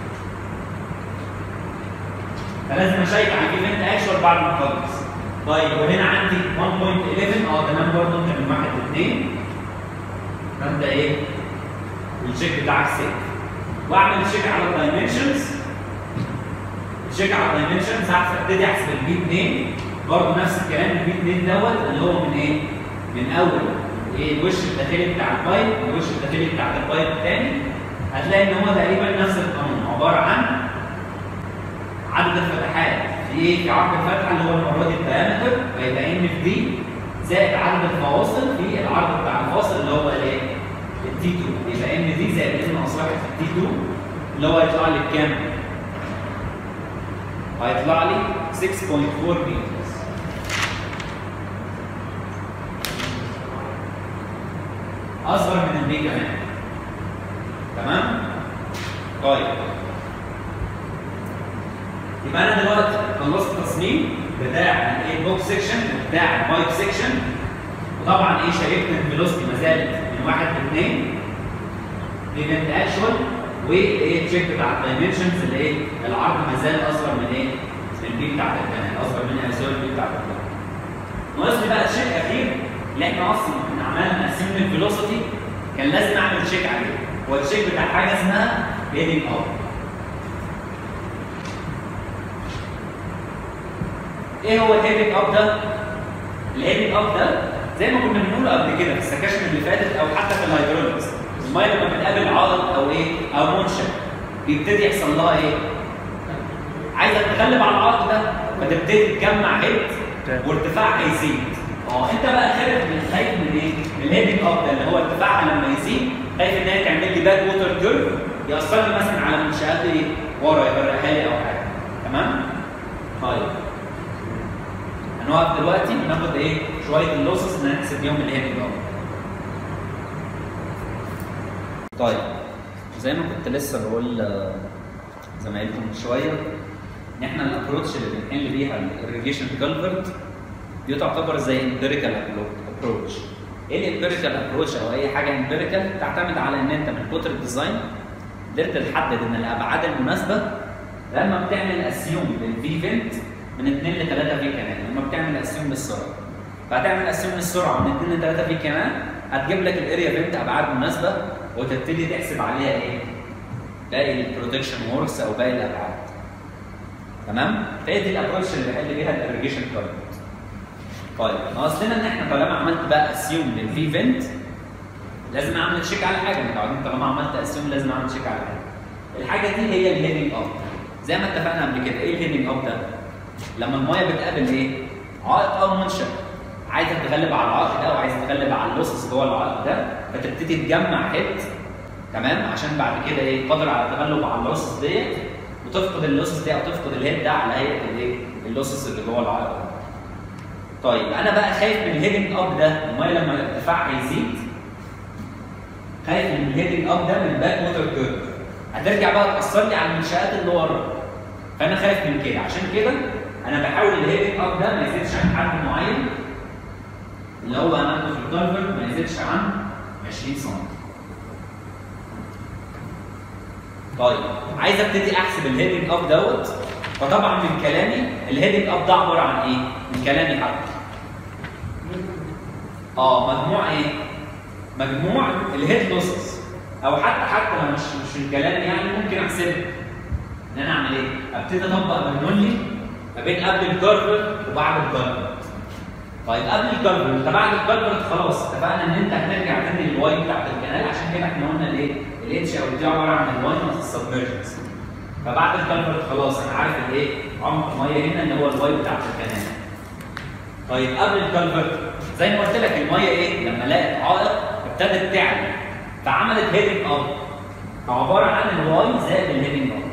فلازم اشيك على الفي فينت اكشوال بعد ما اخلص. طيب وهنا عندي 1.11 تمام برضه انت من 1 ل 2. فانت ايه؟ الشيك بتاعك سيف. واعمل تشيك على الدايمنشنز. تشيك على الدايمنشنز ابتدي احسب البي 2 برضه نفس الكلام. البي 2 دوت اللي هو من ايه؟ من اول ايه الوش الداخلي بتاع البايب والوش الداخلي بتاع البايب الثاني، هتلاقي ان هو تقريبا نفس القانون، عباره عن عدد الفتحات في عرض الفتحه اللي هو المره دي الدايمتر، فيبقى ان في دي زائد عدد الفواصل في العرض بتاع الفاصل اللي هو الايه؟ التي 2، يبقى ان دي زائد ان ناقص 1 في التي 2 اللي هو هيطلع لي بكام؟ هيطلع لي 6.4 متر. اصغر من البي كمان. تمام؟ طيب يبقى انا دلوقتي خلصت التصميم بتاع الايه بوكس سيكشن وبتاع البايب سيكشن، وطبعا ايه شايفنا الفيلوسيتي ما زالت من 1 ل 2 ايفنت اكشوال، والايه تشيك بتاع الدايمنشنز اللي ايه العرض ما زال اصغر من ايه؟ من البي بتاعت الكنال، اصغر من اسيول البي بتاعت الكنال. ناقص لي بقى تشيك اخير اللي احنا اصلا كنا عملنا قسمنا الفيلوسيتي كان لازم اعمل تشيك عليه، هو التشيك بتاع حاجه اسمها هيدنج اب. ايه هو الهيدنج اب ده؟ الهيدنج اب ده زي ما كنا بنقول قبل كده في السكاشن اللي فاتت او حتى في الهيدروليكس، الميه لما بتقابل عائق او ايه او منشأ بيبتدي يحصل لها ايه؟ عايزه تتغلب على العائق ده فتبتدي تجمع هيد وارتفاعها يزيد. انت بقى خايف من ايه؟ من الهيدنج اب ده اللي هو ارتفاعها لما يزيد، خايف ان هي تعمل لي باك ووتر كيرف ياثر لي مثلا على منشآت ايه؟ ورا يغرقها لي او حاجه. تمام؟ طيب هنقف دلوقتي ناخد ايه؟ شويه اللوسز نحسب بيهم الهيدنج اب. طيب زي ما كنت لسه بقول زمايلكم من شويه ان احنا الابروتش اللي بنحل بيها الريجيشن كالفرت دي تعتبر زي امبيريكال ابروتش. ايه الامبيريكال ابروتش او اي حاجه امبيريكال؟ تعتمد على ان انت من كتر الديزاين قدرت تحدد ان الابعاد المناسبه لما بتعمل اسيوم للفي فنت من 2 ل 3 في كمان، لما بتعمل اسيوم للسرعه. فهتعمل اسيوم للسرعه من 2 ل 3 في كمان هتجيب لك الاريا فنت ابعاد مناسبه وتبتدي تحسب عليها ايه؟ باقي البروتكشن ووركس او باقي الابعاد. تمام؟ فهي دي الابروتش اللي بحل بيها الاريجيشن كالفرت. طيب ناقص لنا ان احنا طالما عملت بقى اسيوم للفي فنت لازم اعمل تشيك على حاجه، متعودين طالما عملت اسيوم لازم اعمل تشيك على حاجه. الحاجه دي هي الهيدنج اب. زي ما اتفقنا قبل كده، ايه الهيدنج اب ده؟ لما المايه بتقابل ايه؟ عائق او منشأ، عايزه تتغلب على العائق ده وعايزه تتغلب على اللوسس جوه العائق ده، فتبتدي تجمع هيد. تمام؟ عشان بعد كده ايه؟ قادر على التغلب على اللوسس ديت وتفقد اللوسس دي او تفقد الهيد ده على هيئه الايه؟ اللوسس اللي جوه العائق ده. طيب انا بقى خايف من الهيدنج اب ده، المايه لما ارتفاعها يزيد خايف من الهيدنج اب ده من باك ووتر كيرف، هترجع بقى تاثر لي على المنشآت اللي ورا. فانا خايف من كده، عشان كده انا بحاول الهيدنج اب ده ما يزيدش عن حد معين اللي هو هناخده في الكالفرت ما يزيدش عن 20 سم. طيب عايز ابتدي احسب الهيدنج اب دوت، فطبعا من كلامي الهيدنج اب ده عباره عن ايه؟ من كلامي حتى مجموع ايه؟ مجموع الهيد لوسز، او حتى لو مش من كلامي يعني ممكن احسبها ان انا اعمل ايه؟ ابتدي اطبق برنولي ما بين قبل الكالفرت وبعد الكالفرت. طيب قبل الكالفرت بعد الكالفرت خلاص اتفقنا ان انت هترجع تاني للواي بتاعت الكنال، عشان كده احنا قلنا الايه؟ الاتش او الدي عباره عن الواي ناقص السبمرجنس. فبعد الكالفرت خلاص انا عارف الايه؟ عمق الميه هنا اللي هو الواي بتاعت الكنال. طيب قبل الكالفرت زي ما قلت لك الميه ايه؟ لما لقت عائق ابتدت تعلى فعملت هيدنج اب، عباره عن الواي زائد الهيدنج اب.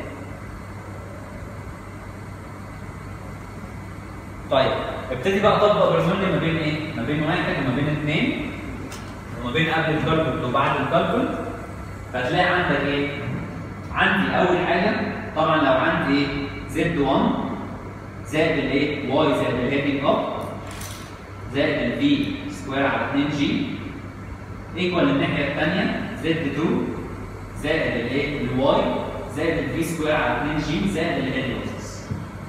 طيب ابتدي بقى اطبق برنولي ما بين ايه؟ ما بين 1 وما بين 2 وما بين قبل الكالفرت وبعد الكالفرت. فهتلاقي عندك ايه؟ عندي اول حاجه طبعا لو عندي ايه؟ زد 1 زائد الايه؟ واي زائد الهيدنج اب زائد الفي سكوير على 2 جي ايكوال الناحيه الثانيه زد 2 زائد الايه؟ الواي زائد الفي سكوير على 2 جي زائد الهيد لوسز.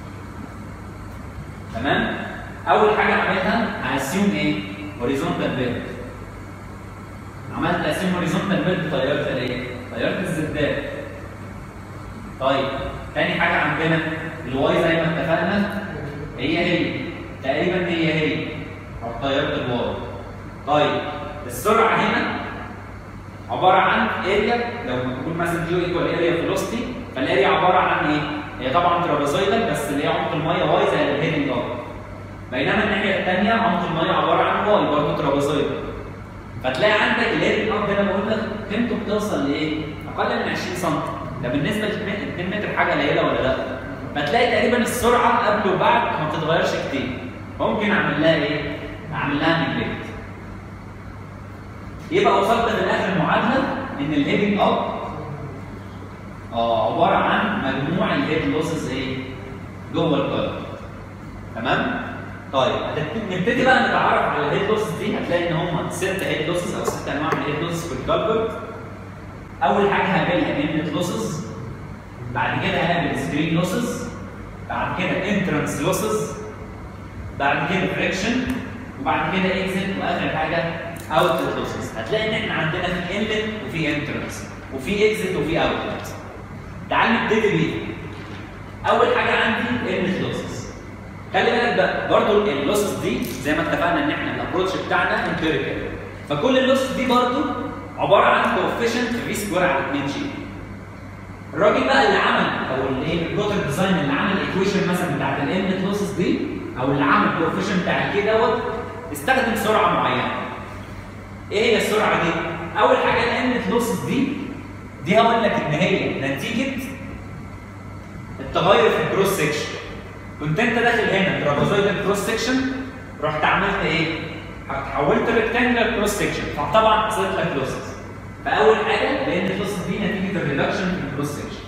تمام؟ اول حاجه اعملها هاسيوم ايه؟ هوريزونتال بيلد. عملت اسيوم هوريزونتال بيلد طيرت الايه؟ طيرت الزدات. طيب تاني حاجه عندنا الواي زي ما اتفقنا هي تقريبا هي طيرت الواي. طيب السرعه هنا عباره عن اريا، لو بنقول مثلا جيو ايكوال اريا فيلوسيتي، فالاريا عباره عن ايه؟ هي طبعا ترابيزويدال بس اللي هي عمق الميه واي زي الهيدنج ار. بينما الناحيه الثانيه عمق الميه عباره عن واي برضه ترابيزويدال. فتلاقي عندك الهيدنج ار هنا بقول لك قيمته بتوصل لايه؟ اقل من 20 سم. ده بالنسبه ل 2 متر حاجه قليله ولا لا؟ فتلاقي تقريبا السرعه قبل وبعد ما بتتغيرش كتير. ممكن اعمل لها ايه؟ اعمل لها نيجلكت. يبقى وصلت في الاخر المعادله ان الهيدنج اب عباره عن مجموع الهيد لوسز ايه؟ جوه الكالفرت. تمام؟ طيب نبتدي بقى نتعرف على الهيد لوسز دي. هتلاقي ان هم 6 هيد لوسز او 6 انواع من الهيد لوسز في الكالفرت. اول حاجه هقابلها انت لوسز، بعد كده هقابل سكرين لوسز، بعد كده انترنس لوسز، بعد كده فريكشن، وبعد كده اكزيت، واخر حاجه اوتلت لوسز. هتلاقي ان احنا عندنا في انلت وفي انترنس وفي اكزيت وفي اوتلت. تعال نبتدي بيه. اول حاجه عندي انلت لوسز. خلي بالك بقى برضه اللوسز دي زي ما اتفقنا ان احنا الابروتش بتاعنا امبيريكال، فكل اللوسز دي برضه عباره عن كوفيشنت في سكوير على 2 جي. الراجل بقى اللي عمل او اللي ايه البروتر ديزاين اللي عمل الايكويشن مثلا بتاعت الانلت لوسز دي او اللي عمل الكوفيشنت بتاع الكي دوت استخدم سرعه معينه. ايه هي السرعه دي؟ اول حاجه الانلت لوسز دي هقول لك ان هي نتيجه التغير في الكروس سكشن. كنت انت داخل هنا ترابيزويدال كروس سكشن، رحت عملت ايه؟ حولت ريكتانجلر كروس سكشن، فطبعا حصلت لك لوسز. فاول حاجه لان اللوسز دي نتيجه الريدكشن في الكروس سكشن.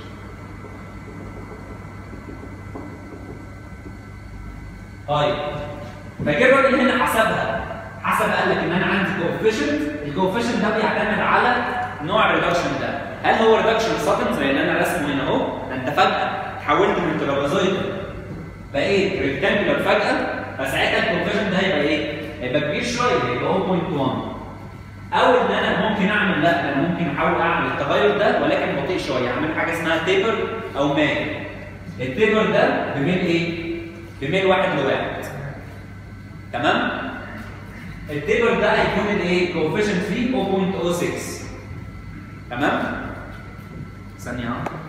طيب فجه الراجل هنا حسبها، قال لك ان انا عندي كوفيشنت، الكوفيشنت ده بيعتمد على نوع الريدكشن ده. هل هو ريدكشن ساتن زي اللي انا راسمه هنا اهو؟ انت فجاه تحولت من ترابيزويدال بقيت ريكتانجلر فجاه، فساعتها الكوفيشنت ده هيبقى ايه؟ هيبقى كبير شويه، هيبقى 0.1. او ان انا ممكن اعمل لا، انا ممكن احاول اعمل التغير ده ولكن بطيء شويه، اعمل حاجه اسمها تيبر او مايل. التيبر ده بميل ايه؟ بميل 1 ل1. تمام؟ التيبر ده هيكون الايه؟ كوفيشنت فيه 0.06. تمام؟ ثانية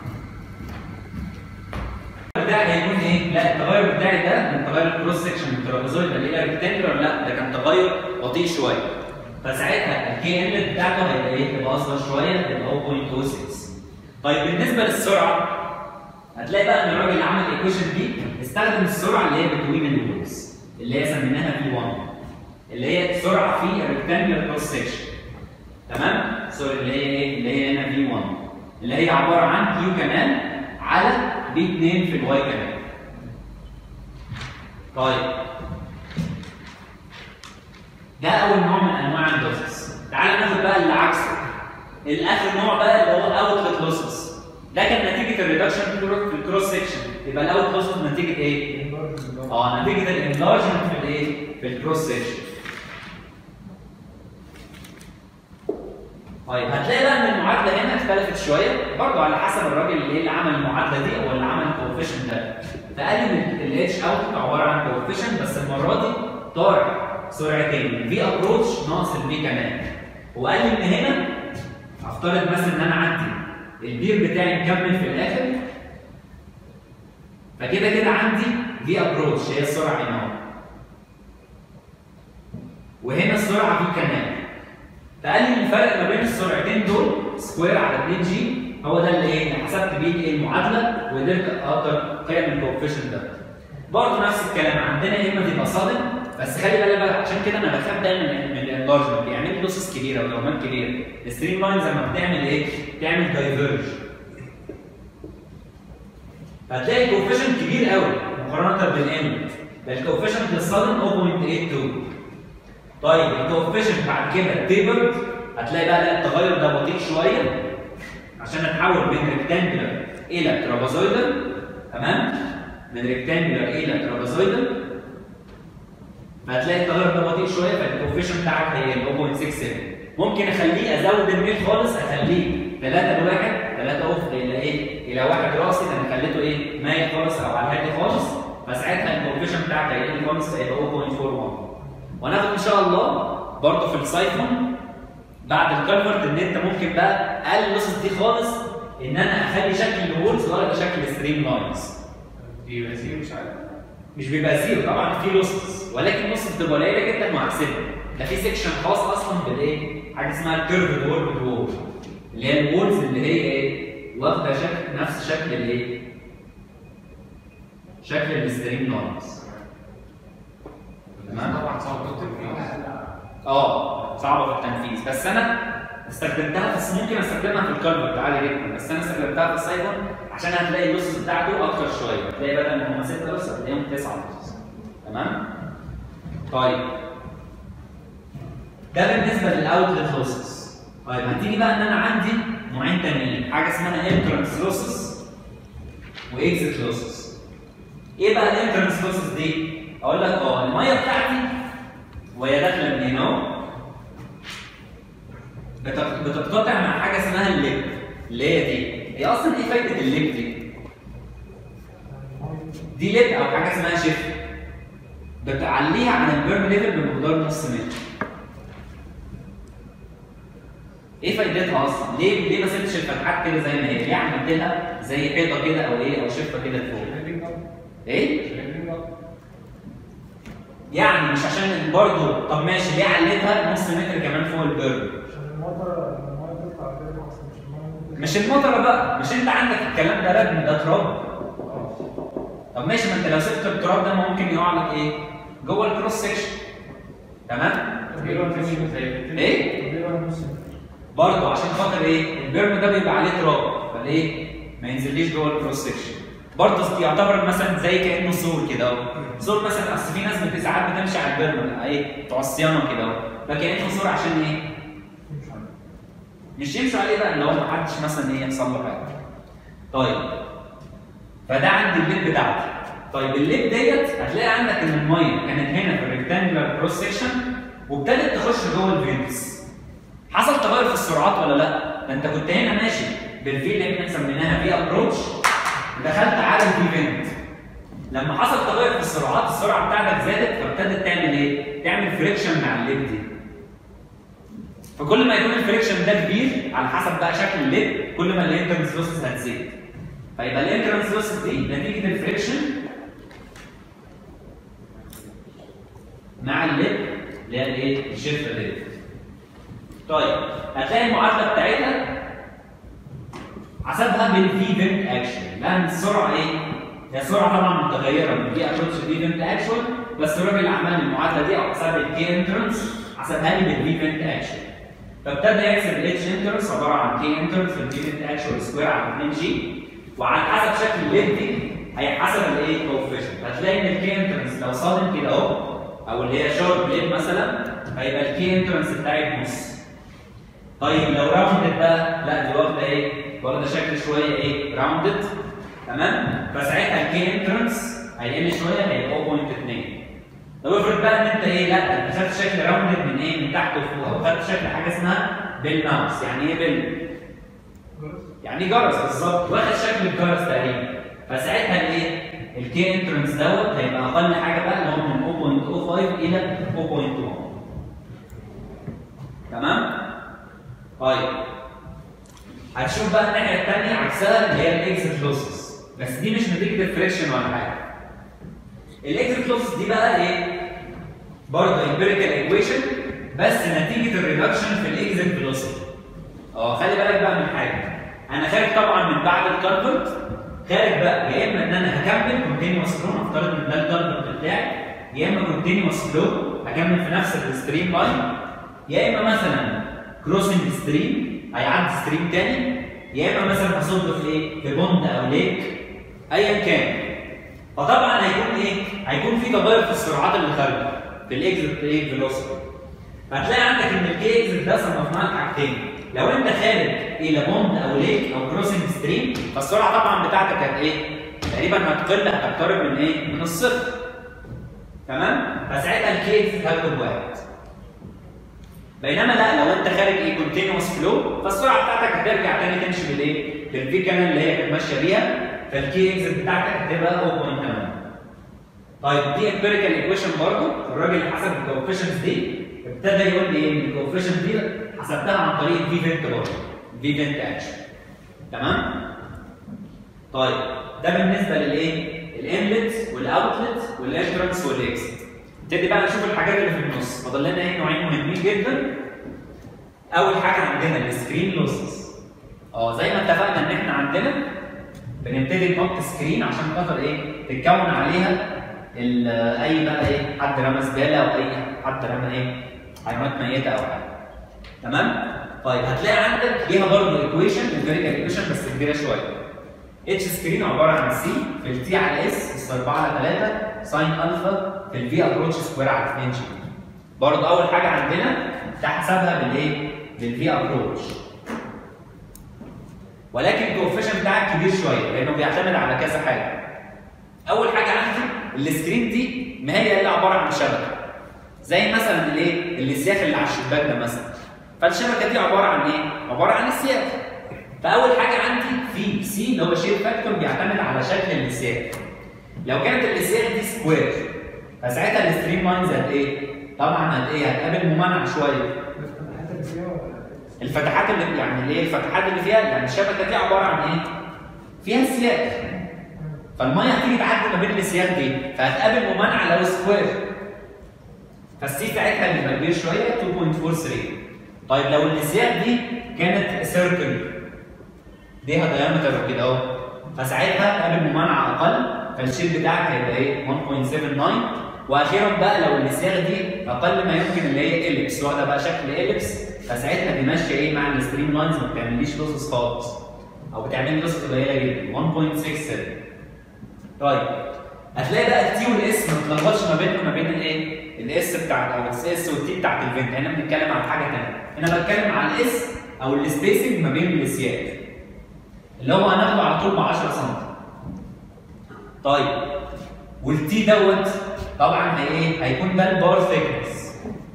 ده هيكون ايه؟ لا التغير بتاعي ده من تغير الكروس سكشن من ترابيزويدال الى ريكتانجلر، لا ده كان تغير بطيء شويه. فساعتها الكي انلت بتاعته هيبقى ايه؟ تبقى اصغر شويه، تبقى 0.06. طيب بالنسبه للسرعه هتلاقي بقى ان الراجل اللي عمل الايكويشن دي استخدم السرعه اللي هي بتوين الويلز اللي هي سميناها V1 اللي هي السرعه في الريكتانجلر كروس سكشن. تمام؟ سوري اللي هي ايه؟ اللي هي هنا V1 اللي هي عباره عن كيو كمان على B2 في الواي كمان. طيب ده اول نوع من انواع اللوسز. تعال ناخد بقى اللي عكسه. الاخر نوع بقى اللي هو اوتلت لوسز. ده كان نتيجه الريدكشن في الكروس سكشن. يبقى الاوت لوسز نتيجه ايه؟ نتيجه الانلارجمنت في الايه؟ في الكروس سكشن. طيب هتلاقي بقى ان المعادله هنا اختلفت شويه برضه على حسب الراجل اللي عمل المعادله دي او اللي عمل الكوفيشنت ده. فقال ان الاتش اوت عباره عن كوفيشنت بس المره دي طارح سرعتين، في ابروتش ناقص البي كمان. وقال لي ان هنا افترض مثلا ان انا عندي البير بتاعي مكمل في الاخر، فكده كده عندي في ابروتش هي السرعه هنا اهو، وهنا السرعه في كمان. فقال لي الفرق ما بين السرعتين دول سكوير على 2 جي هو ده اللي ايه؟ اللي حسبت بيه المعادله وقدرت اقدر قيم الكوفيشنت ده. برضه نفس الكلام عندنا يا اما تبقى صادم، بس خلي بالك بقى عشان كده انا بخاف دايما من الانلارجمنت، بيعمل لي لوسز كبيره ودوامات كبيره. الستريم لاينز لما بتعمل ايه؟ بتعمل دايفيرج. هتلاقي الكوفيشنت كبير قوي مقارنه بالانلت. ده الكوفيشنت للصادم 0.82. طيب الكوفيشنت بعد كده تيبرد، هتلاقي بقى لا التغير ده بطيء شويه عشان اتحول من ريكتانجلر الى ترابيزويدال. تمام؟ من ريكتانجلر الى ترابيزويدال، فهتلاقي التغير ده بطيء شويه فالكوفيشنت بتاعك هيبقى 0.67. ممكن اخليه ازود الميل خالص، اخليه 3 ل1 3 اوف الى ايه؟ الى 1 راسي، انا خليته ايه؟ مايل خالص او على الهادي خالص، فساعتها الكوفيشنت بتاعك هيقل خالص هيبقى 0.41. وهناخد ان شاء الله برضه في السايفون بعد الكالفرت ان انت ممكن بقى اقل لوسز دي خالص ان انا اخلي شكل الوولز ولا شكل ستريم لاينز. بيبقى زيرو مش عارف. مش بيبقى زيرو طبعا، في لوسز، ولكن لوسز بتبقى قليله جدا وهحسبها. ده في سيكشن خاص اصلا بالايه؟ حاجه اسمها الكيرف وورد وول، اللي هي الوولز اللي هي ايه؟ واخده شكل نفس شكل الايه؟ شكل الستريم لاينز. تمام؟ طبعا صعب التنفيذ. صعبه في التنفيذ، بس انا استخدمتها، بس ممكن استخدمها في الكالفرت عادي جدا، بس انا استخدمتها في السايفون عشان هتلاقي اللوسز بتاعته اكتر شويه، هتلاقي بدل ما هم 6 لوسز هتلاقيهم 9 لوسز. تمام؟ طيب ده بالنسبه للاوتلت لوسز. طيب هتيجي بقى ان انا عندي نوعين تانيين، حاجه اسمها انترنس لوسز واكزيت لوسز. ايه بقى الانترنس لوسز دي؟ اقول لك الميه بتاعتي وهي داخله من هنا بتتقاطع مع حاجه اسمها الليب، اللي هي دي. هي اصلا ايه فايده الليب دي؟ دي ليب او حاجه اسمها شيفت، بتعليها عن البيرن ليفل بمقدار نص متر. ايه فايدتها اصلا؟ ليه ما سبتش الفتحات كده زي ما هي؟ ليه عملت لها زي حيطه كده او ايه، او شفه كده لفوق؟ ايه؟ يعني مش عشان برضه، طب ماشي ليه عليتها نص متر كمان فوق البيرن؟ مش المطره بقى، مش انت عندك الكلام ده ردم، ده تراب. طب ماشي، ما انت لو سبت التراب ده ممكن يقع لك ايه؟ جوه الكروس سكشن. تمام؟ ايه؟ برضه عشان خاطر ايه؟ البيرم ده بيبقى عليه تراب، فليه؟ ما ينزليش جوه الكروس سكشن. برضه يعتبر مثلا زي كانه سور كده اهو. سور مثلا، اصل في ناس ساعات بتمشي على البيرم ايه؟ بتوع الصيانه كده اهو، فكانه سور عشان ايه؟ مش يمشوا عليه بقى، اللي هو ما حدش مثلا ايه يحصل له حاجه. طيب فده عندي الليب بتاعتي. طيب الليب ديت هتلاقي عندك ان الميه كانت هنا في الريكتانجلر كروس سكشن وابتدت تخش جوه الفينتس. حصل تغير في السرعات ولا لا؟ ده انت كنت هنا ماشي بالفي اللي احنا سميناها في ابروتش ودخلت على الفي فينت. لما حصل تغير في السرعات، السرعه بتاعتك زادت فابتدت تعمل ايه؟ تعمل فريكشن مع الليب دي. فكل ما يكون الفريكشن ده كبير على حسب بقى شكل الليب، كل ما الانترنس لوسز هتزيد. فيبقى الانترنس لوسز دي نتيجه الفريكشن مع الليب اللي هي الايه؟ الشفه دي. طيب هتلاقي المعادله بتاعتها حسبها بالفي فينت اكشن، لان السرعه ايه؟ هي سرعه طبعا متغيره من في ابروتش في فينت اكشن، بس الراجل اللي عمل المعادله دي او حسب الكي انترنس حسبها لي بالفي فينت اكشن. فابتدى يحسب الاتش انترنس عباره عن كي انترنس في الفي فينت اكشن سكوير على 2 جي، وعلى حسب شكل الليد دي هيحسب الايه؟ كوفيشنت. هتلاقي ان الكي انترنس لو صادم كده اهو، او اللي هي شورت بليد مثلا، هيبقى الكي انترنس بتاعي بنص. طيب لو راوندد بقى، لا دي واخده ايه؟ واخده شكل شويه ايه؟ راوندد. تمام؟ فساعتها الكي انترنس هيقل شويه، هيبقى 0.2. لو افرض بقى ان انت ايه؟ لا انت خدت شكل راوندد من ايه؟ من تحت وفوق، او خدت شكل حاجه اسمها بيل ماوس. يعني ايه بيل؟ يعني جرس بالظبط، واخد شكل الجرس تقريبا. فساعتها الايه؟ الكي انترنس دوت هيبقى اقل حاجه بقى اللي هو من 0.05 الى 0.1. تمام؟ طيب هتشوف بقى الناحيه الثانيه عكسها اللي هي الاكزيت لوسز، بس دي مش نتيجه الفريكشن ولا حاجه. الاكزيت لوسز دي بقى ايه؟ برضه امبيريكال ايكويشن بس نتيجه الريدكشن في الاكزيت فيلوسيتي. خلي بالك بقى من حاجه، انا خارج طبعا من بعد الكالفرت، خارج بقى يا اما ان انا هكمل كونتينوس فلو، نفترض ان ده الكالفرت بتاعي، يا اما كونتينوس فلو هكمل في نفس الستريم لاين، يا اما مثلا كروسنج ستريم هيعدي ستريم تاني، يا اما مثلا هصب في ايه؟ في بوند او ليك، ايا كان. فطبعا هيكون ايه؟ هيكون في تغير في السرعات اللي خارجه في الاكزيت فيلوسيتي. هتلاقي عندك ان الكي اكزيت ده صنفناه لحاجتين، لو انت خارج الى بوند او ليك او كروسنج ستريم فالسرعه طبعا بتاعتك ايه؟ تقريبا هتقل، هتقترب من ايه؟ من الصفر. تمام؟ فساعتها الكي اكزيت هتكون 1. بينما لا، لو انت خارج ايه؟ كونتينوس فلو، فالسرعه بتاعتك هترجع تاني تمشي بالايه؟ بالفي كانال اللي هي كانت ماشيه بيها، فالكي اكزيت بتاعتك هتبقى 0.8. طيب دي امبيريكال ايكويشن برضه، الراجل اللي حسب الكوفيشنتس دي ابتدى يقول لي ايه؟ ان الكوفيشنت دي حسبتها عن طريق في فينت برضه، في فينت اكشن. تمام؟ طيب ده بالنسبه للايه؟ الانلت والاوتلت والانترنس والاكسيت. نبتدي بقى نشوف الحاجات اللي في النص. فاضل لنا ايه؟ نوعين مهمين جدا. اول حاجه عندنا السكرين لوسز. زي ما اتفقنا ان احنا عندنا بنبتدي نحط سكرين عشان خاطر ايه؟ تتكون عليها اي بقى ايه؟ حد رمى زباله او اي حد رمى ايه؟ حيوانات ميته او حاجه. تمام؟ طيب هتلاقي عندك ليها برضه ايكويشن، امبيريكال ايكويشن بس كبيره شويه. اتش سكرين عباره عن سي في التي على اس اس 4 على 3 ساين الفا في الفي ابروتش سكوير على 2 جي. برضه اول حاجه عندنا تحسبها بالايه؟ بالفي ابروتش. ولكن الكوفيشن بتاعك كبير شويه لانه بيعتمد على كذا حاجه. اول حاجه عندي السكرين دي ما هي الا عباره عن شبكه. زي مثلا الايه؟ السياخ اللي على الشباك ده مثلا. فالشبكه دي عباره عن ايه؟ عباره عن السياخ. فاول حاجه عندي في سي اللي هو شيب فاكتور بيعتمد على شكل السياخ. لو كانت السياخ دي سكوير فساعتها الستريم لاينز هت ايه؟ طبعا هت ايه؟ هتقابل ممانعه شويه. الفتحات اللي يعني الايه؟ الفتحات اللي فيها يعني الشبكه دي عباره عن ايه؟ فيها سياخ. فالميه هتيجي تعدي ما بين السياخ دي فهتقابل ممانعه لو سكوير. فالسي ساعتها بيبقى كبير شويه 2.43. طيب لو السياخ دي كانت سيركل ليها دايمتر كده اهو فساعتها قابل ممانعه اقل فالشيب بتاعك هيبقى ايه؟ 1.79. واخيرا بقى لو السياخ دي اقل ما يمكن اللي هي اليبس واخده بقى شكل اليبس فساعتها دي ماشيه ايه مع الستريم لاينز ما بتعمليش لوسز خالص او بتعمل لوسز قليله جدا 1.67. طيب هتلاقي بقى التي والاس ما تتلخبطش ما بينهم ما بين الايه؟ الاس بتاعت او الاس والتي بتاعت الفنت. هنا بنتكلم عن حاجه ثانيه. هنا بتكلم عن الاس او السبيسنج ما بين السياخ اللي هو هناخده على طول ب 10 سم. طيب والتي دوت طبعا هيكون ده البار ثيكنس.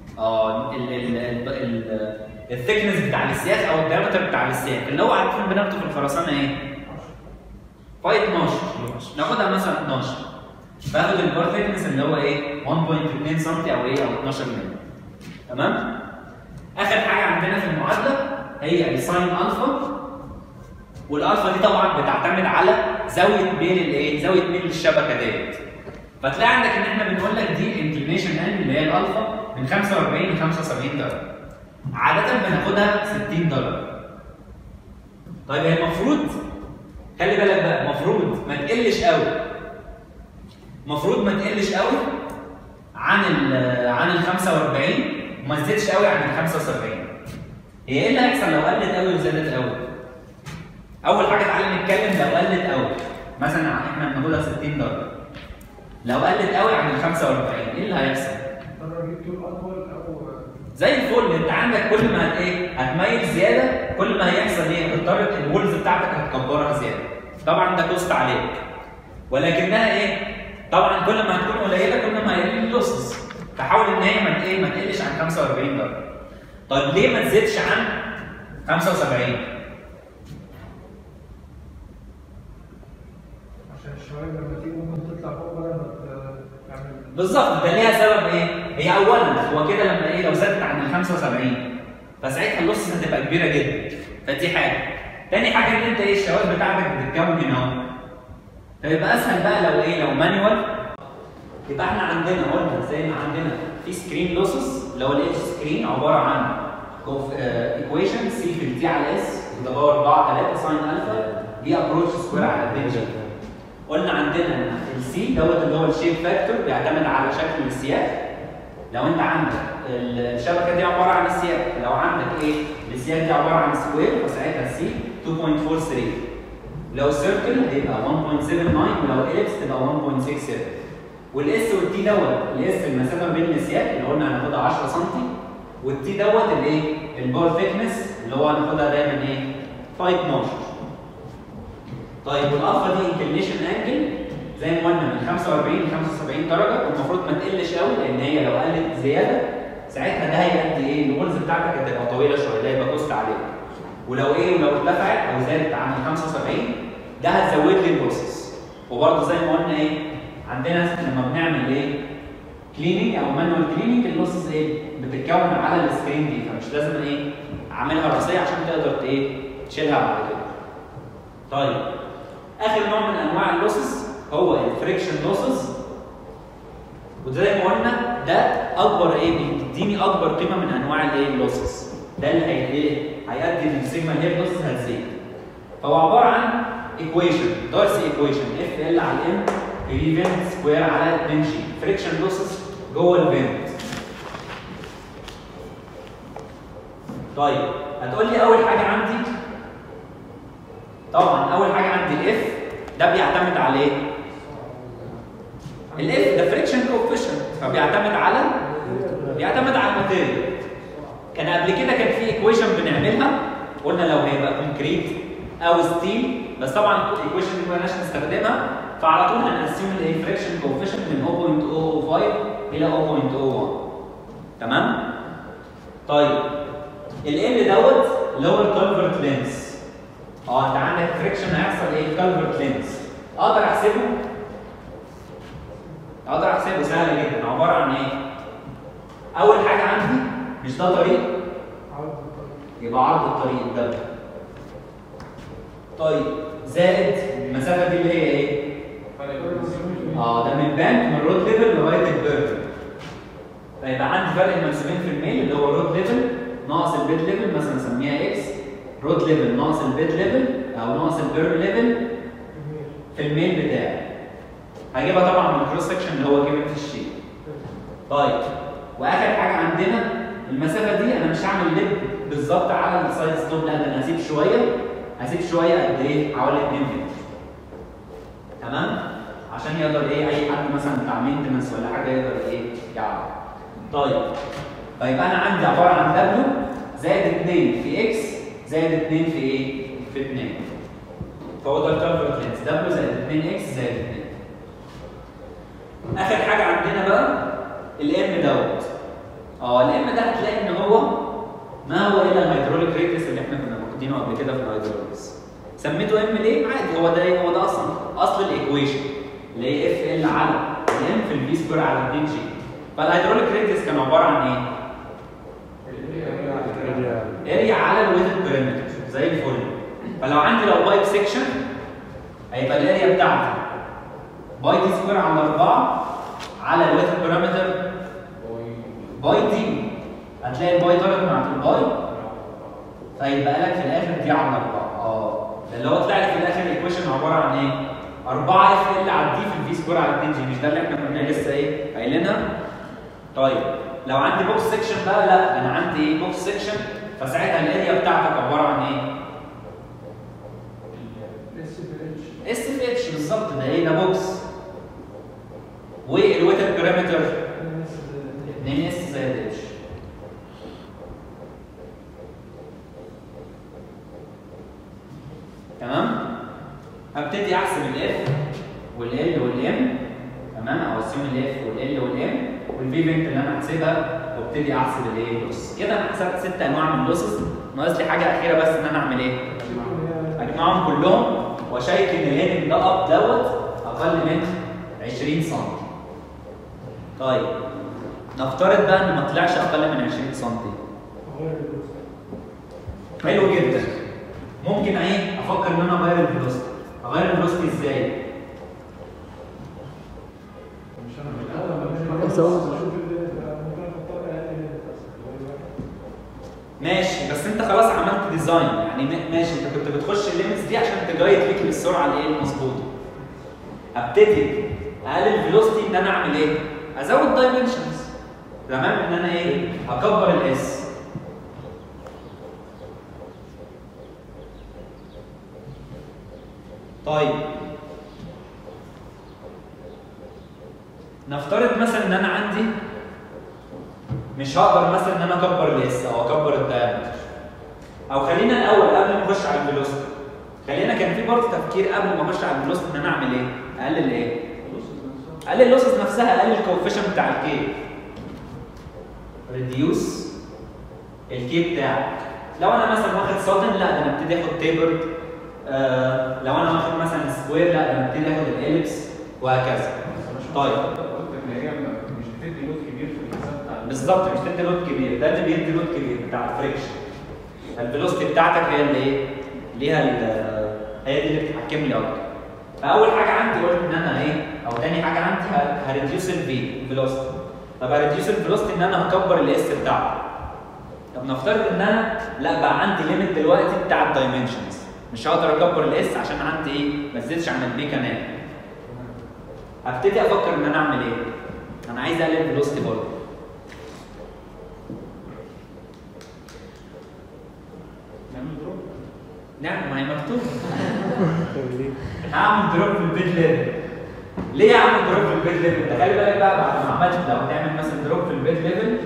الثيكنس بتاع السياخ او الدايمتر بتاع السياخ اللي هو عارفين بناخده في الخرسانه ايه؟ باي 12 ناخدها مثلا 12 باخد البار ثيكنس اللي هو ايه؟ 1.2 سم او ايه؟ او 12 مللي. تمام؟ اخر حاجه عندنا في المعادله هي الساين الفا. والالفا دي طبعا بتعتمد على زاويه ميل الايه؟ زاويه ميل الشبكه ديت. فتلاقي عندك ان احنا بنقول لك دي انكلينيشن انجل اللي هي الالفا من 45 ل 75 درجه. عاده بناخدها 60 درجه. طيب هي المفروض خلي بالك بقى المفروض ما تقلش قوي. المفروض ما تقلش قوي عن ال 45 وما تزيدش قوي عن ال 75. هي ايه اللي هيحصل لو قلت قوي وزادت قوي؟ اول حاجه تعالى نتكلم لو قلت قوي مثلا احنا بناخدها 60 درجه. لو قلت قوي عن ال 45 ايه اللي هيحصل؟ زي الفل. انت عندك كل ما هتميل زياده كل ما هيحصل ايه؟ هتضطر الولز بتاعتك هتكبرها زياده. طبعا ده كوست عليك. ولكنها ايه؟ طبعا كل ما هتكون قليله كل ما هيقل اللوسز. فحاول ان هي ما تقلش عن 45 درجه. طيب ليه ما تزيدش عن 75؟ الشوائب لما تيجي ممكن تطلع فوق بدل ما تعمل بالظبط. ده ليها سبب ايه؟ هي اولا هو كده لما لو زادت عن ال 75 فساعتها اللوسز هتبقى كبيره جدا. فدي حاجه. تاني حاجه ان انت الشوائب بتاعتك بتتكون هنا اهو. فيبقى اسهل بقى لو مانيوال. يبقى احنا عندنا قلنا زي ما عندنا في سكرين لوسز اللي هو الاتش سكرين عباره عن ايكويشن سي في التي على اس ده باور 4 3 ساين الفا دي ابروتش سكوير على 2 جي. قلنا عندنا السي دوت اللي هو الشيب فاكتور بيعتمد على شكل السياخ. لو انت عندك الشبكه دي عباره عن السياخ، لو عندك السياخ دي عباره عن سكوير فساعتها السي 2.43. لو سيركل هيبقى 1.79 ولو اليبس تبقى 1.67. والاس والتي دوت الاس المسافه بين السياخ اللي قلنا هناخدها 10 سم والتي دوت البار ثيكنس اللي هو هناخدها دايما باي 12. طيب والالفا دي انكلينيشن انجل زي ما قلنا من 45 ل 75 درجه والمفروض ما تقلش قوي لان هي لو قلت زياده ساعتها ده هيؤدي الولز بتاعتك هتبقى طويله شويه ده يبقى كوست عليك. ولو ولو ارتفعت او زادت عن ال 75 ده هتزود لي اللوسز. وبرده زي ما قلنا عندنا لما بنعمل كليننج او مانوال كليننج اللوسز ايه بتتكون على السكرين دي، فمش لازم ايه اعملها راسيه عشان تقدر ايه تشيلها بعد كده. طيب اخر نوع من انواع اللوسز هو الفريكشن لوسز، وزي ما قلنا ده اكبر ايه بيديني اكبر قيمه من انواع الايه اللوسز، ده اللي هيؤدي ان السيجما هير لوسز هتزيد. فهو عباره عن ايكويشن دارسي ايكويشن اف ال على الام في فينت سكوير على 2 جي فريكشن لوسز جوه الفينت. طيب هتقول لي اول حاجه عندي، طبعا اول حاجه عندي الاف ده بيعتمد على ايه؟ الاف ده فريكشن كوفيشنت، فبيعتمد على الماتيريال. كان قبل كده كان في ايكويشن بنعملها قلنا لو هيبقى كونكريت او ستيل، بس طبعا الايكويشن دي ما كناش نستخدمها، فعلى طول هنقسم الايه فريكشن كوفيشنت من 0.005 الى 0.01. تمام؟ طيب ال دوت اللي هو الكالفرت لينس. انت عندك فريكشن هيحصل ايه؟ الكالفرت لينس. اقدر احسبه سهل جدا، عباره عن ايه؟ اول حاجه عندي مش ده طريق؟ يبقى عرض الطريق ده. طيب زائد المسافه دي اللي هي ايه؟ ده من بانك من رود ليفل لغايه البيرن. فيبقى عندي فرق المنسوبين في الميل اللي هو رود ليفل ناقص البيد ليفل، مثلا نسميها اكس، رود ليفل ناقص البيد ليفل او ناقص البيرن ليفل في الميل بتاعي. هجيبها طبعا من الكروس سكشن اللي هو جيبت في الشيء. طيب واخر حاجه عندنا المسافه دي انا مش هعمل ليب بالظبط على السايد ستوب، لا ده انا هسيب شويه قد ايه؟ حوالي 2 متر. تمام؟ عشان يقدر ايه اي حد مثلا بتاع مينتنس ولا حاجه يقدر ايه يعرف. طيب فيبقى انا عندي عباره عن دبليو زائد 2 في اكس زائد 2 في ايه؟ في 2. فهو ده الكالفرت لينس دبليو زائد 2 اكس زائد 2. اخر حاجه عندنا بقى الام دوت. الام ده هتلاقي ان هو ما هو الا الهيدروليك ريتس اللي احنا كنا واخدينه قبل كده في الهيدروليكس. سميته ام ليه؟ عادي، هو ده اصل الايكويشن اللي هي اف ال على الام في الفي سكوير على 2 جي. فالهيدروليك ريتس كان عباره عن ايه؟ اريا على الويتد بيريمتر زي الفل. فلو عندي بايب سيكشن هيبقى الاريا بتاعتي باي دي سكوير على 4 على الويتد بيريمتر باي دي. هتلاقي الباي طلعت مع الباي فيبقى لك في الاخر دي على 4. اللي هو طلع لي في الاخر الايكويشن عباره عن ايه؟ 4 اف ال على دي في الفي سكوير على 2 جي. مش ده اللي احنا كنا لسه ايه قايلينها؟ طيب لو عندي بوكس سيكشن بقى، لا انا عندي ايه؟ بوكس سيكشن، فساعتها الاريا بتاعتك عباره عن ايه؟ اس في اتش بالظبط. ده ايه؟ ده بوكس. والويتد بيريمتر 2 اس زائد اتش. تمام؟ هبتدي احسب الاف والال والام. تمام؟ او اسيوم الاف والال والام والفي بنت اللي انا هحسبها وابتدي احسب الايه؟ اللوس. كده انا حسبت 6 انواع من اللوسز. ناقص لي حاجه اخيره بس ان انا اعمل ايه؟ اجمعهم كلهم واشيك ان الهيدنج ده اب دوت اقل من 20 سم. طيب نفترض بقى ان ما طلعش اقل من 20 سم. حلو جدا. ممكن ايه؟ افكر ان انا اغير الفيلوسيتي. اغير الفيلوسيتي ازاي؟ ماشي، بس انت خلاص عملت ديزاين، يعني ماشي انت كنت بتخش الليمتس دي عشان تجايد ليك للسرعه اللي هي المظبوطه. ابتدي اقلل الفيلوسيتي ان انا اعمل ايه؟ ازود دايمنشنز. تمام؟ ان انا ايه؟ اكبر الاس. طيب نفترض مثلا ان انا عندي مش هقدر مثلا ان انا اكبر الاس او اكبر الدايمتر. او خلينا الاول قبل ما اخش على الفيلوسيتي، كان في برضه تفكير قبل ما اخش على الفيلوسيتي ان انا اعمل ايه؟ اقلل ايه؟ اقلل اللوسز نفسها، اقلل الكوفيشنت بتاع الكي. ريديوس الكي بتاعك. لو انا مثلا واخد سادن، لا ده انا ابتدي اخد تيبرد. لو انا واخد مثلا سكوير، لا ده انا ابتدي اخد الاليبس وهكذا. طيب قلت ان هي مش بتدي لود كبير في الحساب بتاع بالظبط، مش تدي لود كبير، ده اللي بيدي لود كبير بتاع الفريكشن. الفيلوسيتي بتاعتك هي اللي ايه؟ ليها هي دي اللي بتتحكم لي اكتر. فاول حاجه عندي قلت ان انا ايه؟ او تاني حاجه عندي هريديوس الفيلوسيتي. طب هريديوس الفيلوسيتي ان انا هكبر الاس بتاعته. طب نفترض ان انا لا بقى عندي ليميت دلوقتي بتاع الدايمنشنز، مش هقدر اكبر الاس عشان عندي ايه؟ ما تزيدش عن البي كمان. هبتدي افكر ان انا اعمل ايه؟ انا عايز اقلل الفيلوسيتي برضه. نعمل دروب. نعم، ما هي مكتوبه. هعمل دروب في البيد ليفل. ليه اعمل دروب في البيد ليفل؟ انت خلي بالك بقى بعد ما عملت، لو هتعمل مثلا دروب في البيد ليفل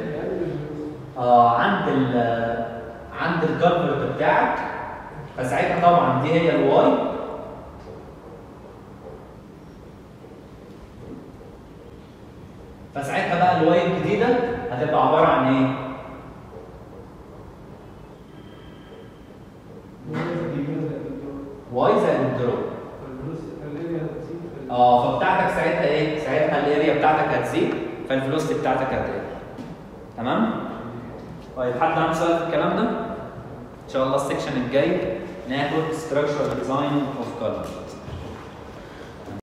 عند الكالفرت بتاعك، فساعتها طبعا دي هي الواي، فساعتها بقى الواي الجديده هتبقى عباره عن ايه؟ واي زائد الدروب. فبتاعتك ساعتها ايه؟ ساعتها الاريا بتاعتك هتزيد، فالفيلوسيتي بتاعتك هتقل. تمام؟ طيب حد عنده سؤال في الكلام ده؟ ان شاء الله السكشن الجاي ناخد structural design of color.